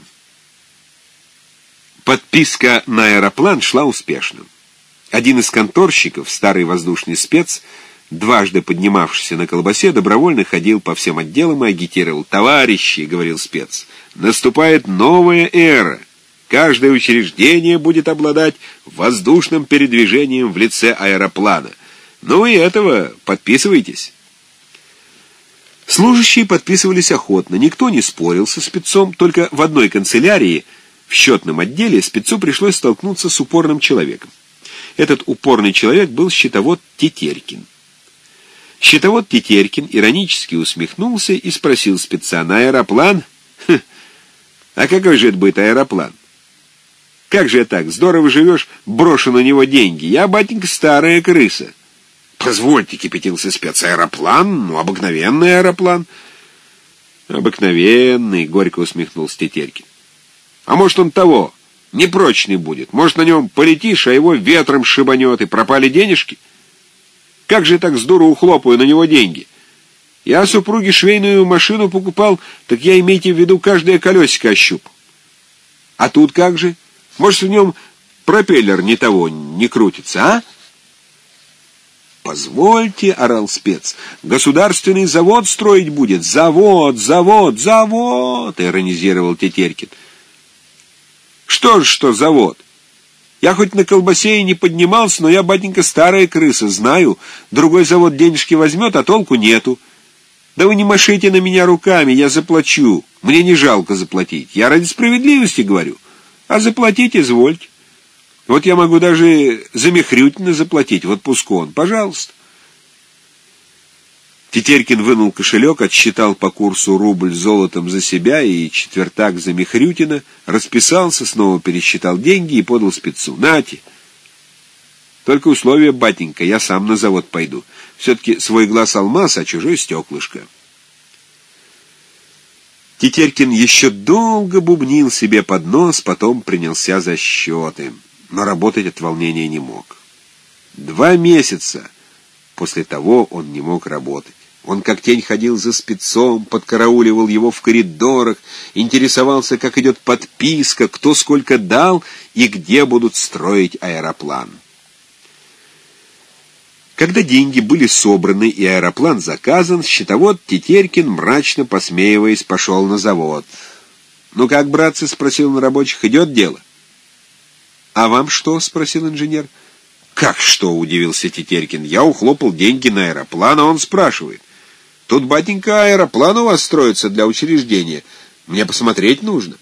Подписка на аэроплан шла успешно. Один из конторщиков, старый воздушный спец, дважды поднимавшийся на колбасе, добровольно ходил по всем отделам и агитировал. «Товарищи», — говорил спец, — «наступает новая эра. Каждое учреждение будет обладать воздушным передвижением в лице аэроплана. Ну и этого подписывайтесь». Служащие подписывались охотно, никто не спорил со спецом, только в одной канцелярии, в счетном отделе, спецу пришлось столкнуться с упорным человеком. Этот упорный человек был счетовод Тетерькин. Счетовод Тетерькин иронически усмехнулся и спросил спеца: «На аэроплан? Хм. А какой же это будет аэроплан? Как же так, здорово живешь, брошу на него деньги. Я, батенька, старая крыса». «Позвольте», — кипятился спец, — «аэроплан? Ну, обыкновенный аэроплан». «Обыкновенный», — горько усмехнулся Тетерькин. «А может, он того, непрочный будет. Может, на нем полетишь, а его ветром шибанет, и пропали денежки? Как же я так здорово ухлопаю на него деньги? Я супруге швейную машину покупал, так я, имейте в виду, каждое колесико ощупал. А тут как же? Может, в нем пропеллер не того не крутится, а?» «Позвольте», — орал спец, — «государственный завод строить будет. Завод, завод, завод», — иронизировал Тетерькин. «Что ж, что завод? Я хоть на колбасе и не поднимался, но я, батенька, старая крыса, знаю. Другой завод денежки возьмет, а толку нету. Да вы не машите на меня руками, я заплачу. Мне не жалко заплатить. Я ради справедливости говорю. А заплатить извольте. Вот я могу даже за Михрютина заплатить, в отпускон. Пожалуйста». Тетерькин вынул кошелек, отсчитал по курсу рубль золотом за себя и четвертак за Михрютина, расписался, снова пересчитал деньги и подал спецу. «Нате. Только условие, батенька, я сам на завод пойду. Все-таки свой глаз алмаз, а чужой стеклышко». Тетерькин еще долго бубнил себе под нос, потом принялся за счеты, но работать от волнения не мог. Два месяца после того он не мог работать. Он как тень ходил за спецом, подкарауливал его в коридорах, интересовался, как идет подписка, кто сколько дал и где будут строить аэроплан. Когда деньги были собраны и аэроплан заказан, счетовод Тетерькин, мрачно посмеиваясь, пошел на завод. «Ну как, братцы?» — спросил он рабочих. «Идет дело?» «А вам что?» — спросил инженер. «Как что?» — удивился Тетерькин. «Я ухлопал деньги на аэроплан, а он спрашивает. Тут, батенька, аэроплан у вас строится для учреждения. Мне посмотреть нужно».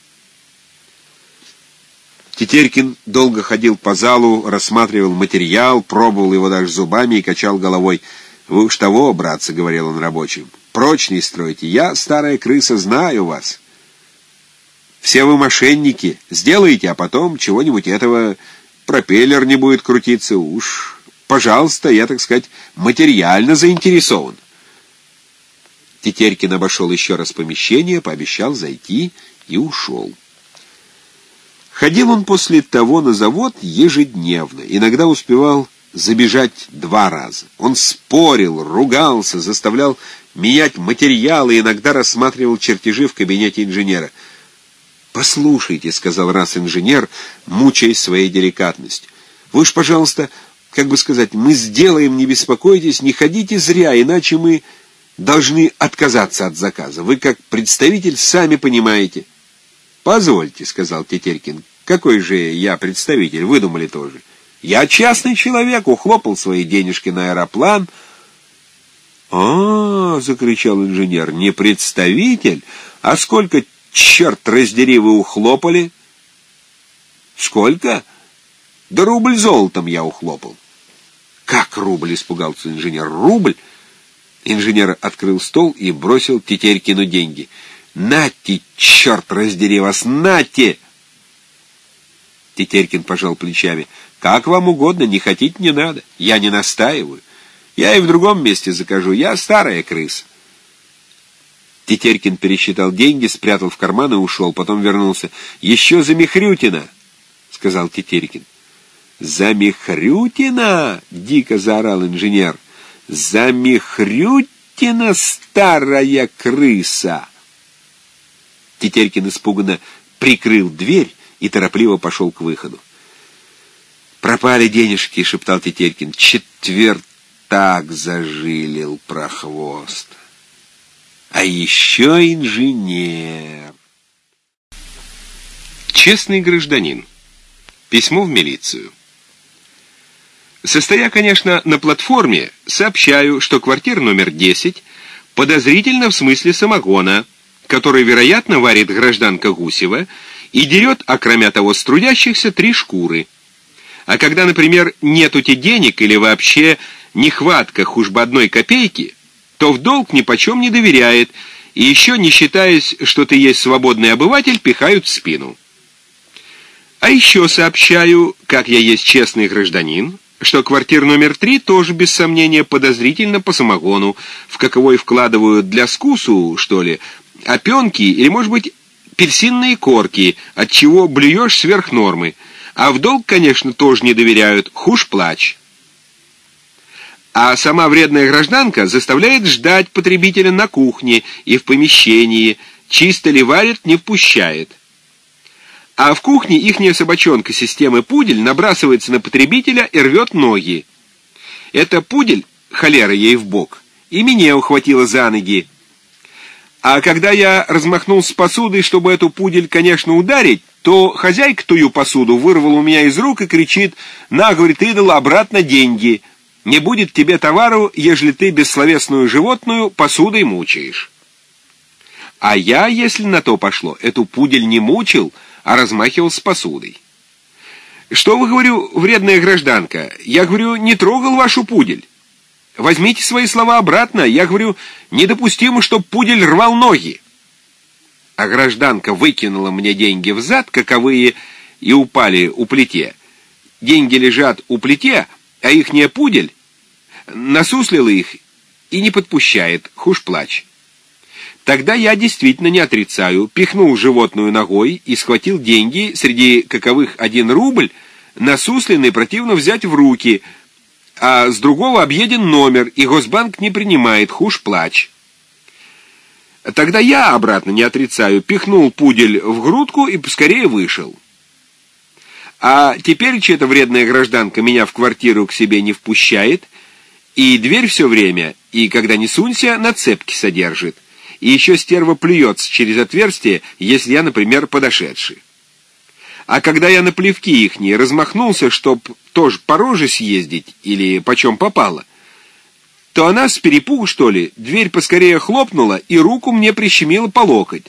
Тетерькин долго ходил по залу, рассматривал материал, пробовал его даже зубами и качал головой. «Вы уж того, братцы», — говорил он рабочим, — «прочный стройте. Я, старая крыса, знаю вас». Все вы мошенники. Сделаете, а потом чего-нибудь этого, пропеллер не будет крутиться. Уж, пожалуйста, я, так сказать, материально заинтересован. Тетерькин обошел еще раз помещение, пообещал зайти и ушел. Ходил он после того на завод ежедневно, иногда успевал забежать два раза. Он спорил, ругался, заставлял менять материалы, иногда рассматривал чертежи в кабинете инженера. «Послушайте», — сказал раз инженер, мучаясь своей деликатностью, «вы ж, пожалуйста, как бы сказать, мы сделаем, не беспокойтесь, не ходите зря, иначе мы должны отказаться от заказа. Вы, как представитель, сами понимаете». «Позвольте», — сказал Тетерькин, «какой же я представитель, выдумали тоже. Я частный человек, ухлопал свои денежки на аэроплан». «А-а-а», — закричал инженер, — «не представитель? А сколько, черт раздери, вы ухлопали?» «Сколько? Да рубль золотом я ухлопал». «Как рубль?» — испугался инженер. «Рубль?» Инженер открыл стол и бросил Тетерькину деньги. «Нате, черт раздери вас, нате!» Тетерькин пожал плечами. «Как вам угодно, не хотите, не надо. Я не настаиваю. Я и в другом месте закажу. Я старая крыса». Тетерькин пересчитал деньги, спрятал в карман и ушел. Потом вернулся. «Еще за Михрютина!» — сказал Тетерькин. «За Михрютина!» — дико заорал инженер. «За Михрютина, старая крыса!» Тетерькин испуганно прикрыл дверь и торопливо пошел к выходу. «Пропали денежки», — шептал Тетерькин. «Четвертак зажилил прохвост. А еще инженер». Честный гражданин. Письмо в милицию. Состоя, конечно, на платформе, сообщаю, что квартира номер десять подозрительна в смысле самогона, который, вероятно, варит гражданка Гусева и дерет, окромя того, с трудящихся три шкуры. А когда, например, нету-те денег или вообще нехватка хоть бы одной копейки, то в долг нипочем не доверяет, и еще, не считаясь, что ты есть свободный обыватель, пихают в спину. А еще сообщаю, как я есть честный гражданин, что квартира номер три тоже, без сомнения, подозрительно по самогону, в каковой вкладывают для скусу, что ли, опенки или, может быть, апельсинные корки, от чего блюешь сверх нормы, а в долг, конечно, тоже не доверяют, хуже плачь. А сама вредная гражданка заставляет ждать потребителя на кухне и в помещении, чисто ли варит, не впущает. А в кухне ихняя собачонка системы пудель набрасывается на потребителя и рвет ноги. Это пудель, холера ей в бок, и меня ухватила за ноги. А когда я размахнулся с посудой, чтобы эту пудель, конечно, ударить, то хозяйка тую посуду вырвала у меня из рук и кричит: «На, — говорит, — идол, обратно деньги. Не будет тебе товару, ежели ты бессловесную животную посудой мучаешь». А я, если на то пошло, эту пудель не мучил, а размахивал с посудой. «Что вы, — говорю, — вредная гражданка? Я, говорю, не трогал вашу пудель. Возьмите свои слова обратно. Я, говорю, недопустимо, чтоб пудель рвал ноги». А гражданка выкинула мне деньги взад, каковые и упали у плите. Деньги лежат у плите, а ихняя пудель насуслила их и не подпущает, хуже плачь. Тогда я действительно не отрицаю, пихнул животную ногой и схватил деньги, среди каковых один рубль, насусленный противно взять в руки, а с другого объеден номер, и Госбанк не принимает, хуже плачь. Тогда я, обратно не отрицаю, пихнул пудель в грудку и поскорее вышел. А теперь чья-то вредная гражданка меня в квартиру к себе не впущает, и дверь все время, и когда не сунься, на цепке содержит. И еще стерва плюется через отверстие, если я, например, подошедший. А когда я на плевки ихние размахнулся, чтоб тоже по роже съездить, или почем попало, то она с перепугу, что ли, дверь поскорее хлопнула и руку мне прищемила по локоть.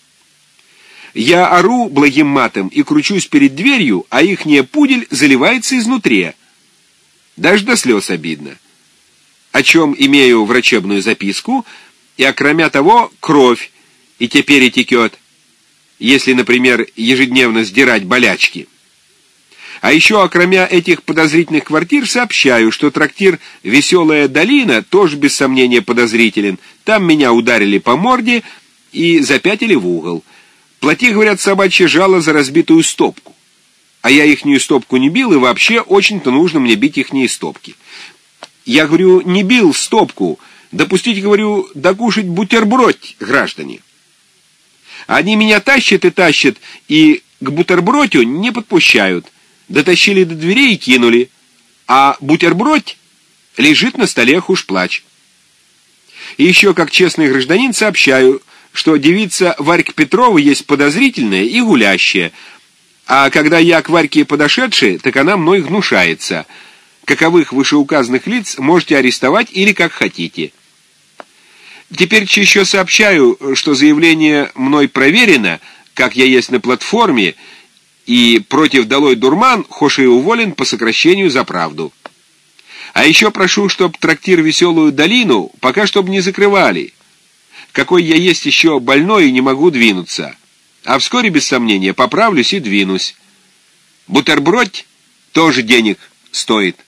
Я ору благим матом и кручусь перед дверью, а ихняя пудель заливается изнутри. Даже до слез обидно. О чем имею врачебную записку, и окромя того кровь, и теперь и текет. если, например, ежедневно сдирать болячки. А еще, окромя этих подозрительных квартир, сообщаю, что трактир «Веселая долина» тоже без сомнения подозрителен. Там меня ударили по морде и запятили в угол. Плати, говорят, собачье жало за разбитую стопку. А я ихнюю стопку не бил, и вообще очень-то нужно мне бить ихние стопки. Я, говорю, не бил стопку. Допустите, говорю, докушать бутерброд, граждане. Они меня тащат и тащат, и к бутербродю не подпущают. Дотащили до дверей и кинули. А бутерброд лежит на столе, хуж плачь. И еще, как честный гражданин, сообщаю, что девица Варька Петрова есть подозрительная и гулящая. А когда я к Варьке подошедший, так она мной гнушается. Каковых вышеуказанных лиц можете арестовать или как хотите. Теперь еще сообщаю, что заявление мной проверено, как я есть на платформе, и против долой дурман, хошь и уволен по сокращению за правду. А еще прошу, чтоб трактир «Веселую долину» пока чтоб не закрывали. Какой я есть еще больной и не могу двинуться. А вскоре, без сомнения, поправлюсь и двинусь. Бутерброд тоже денег стоит.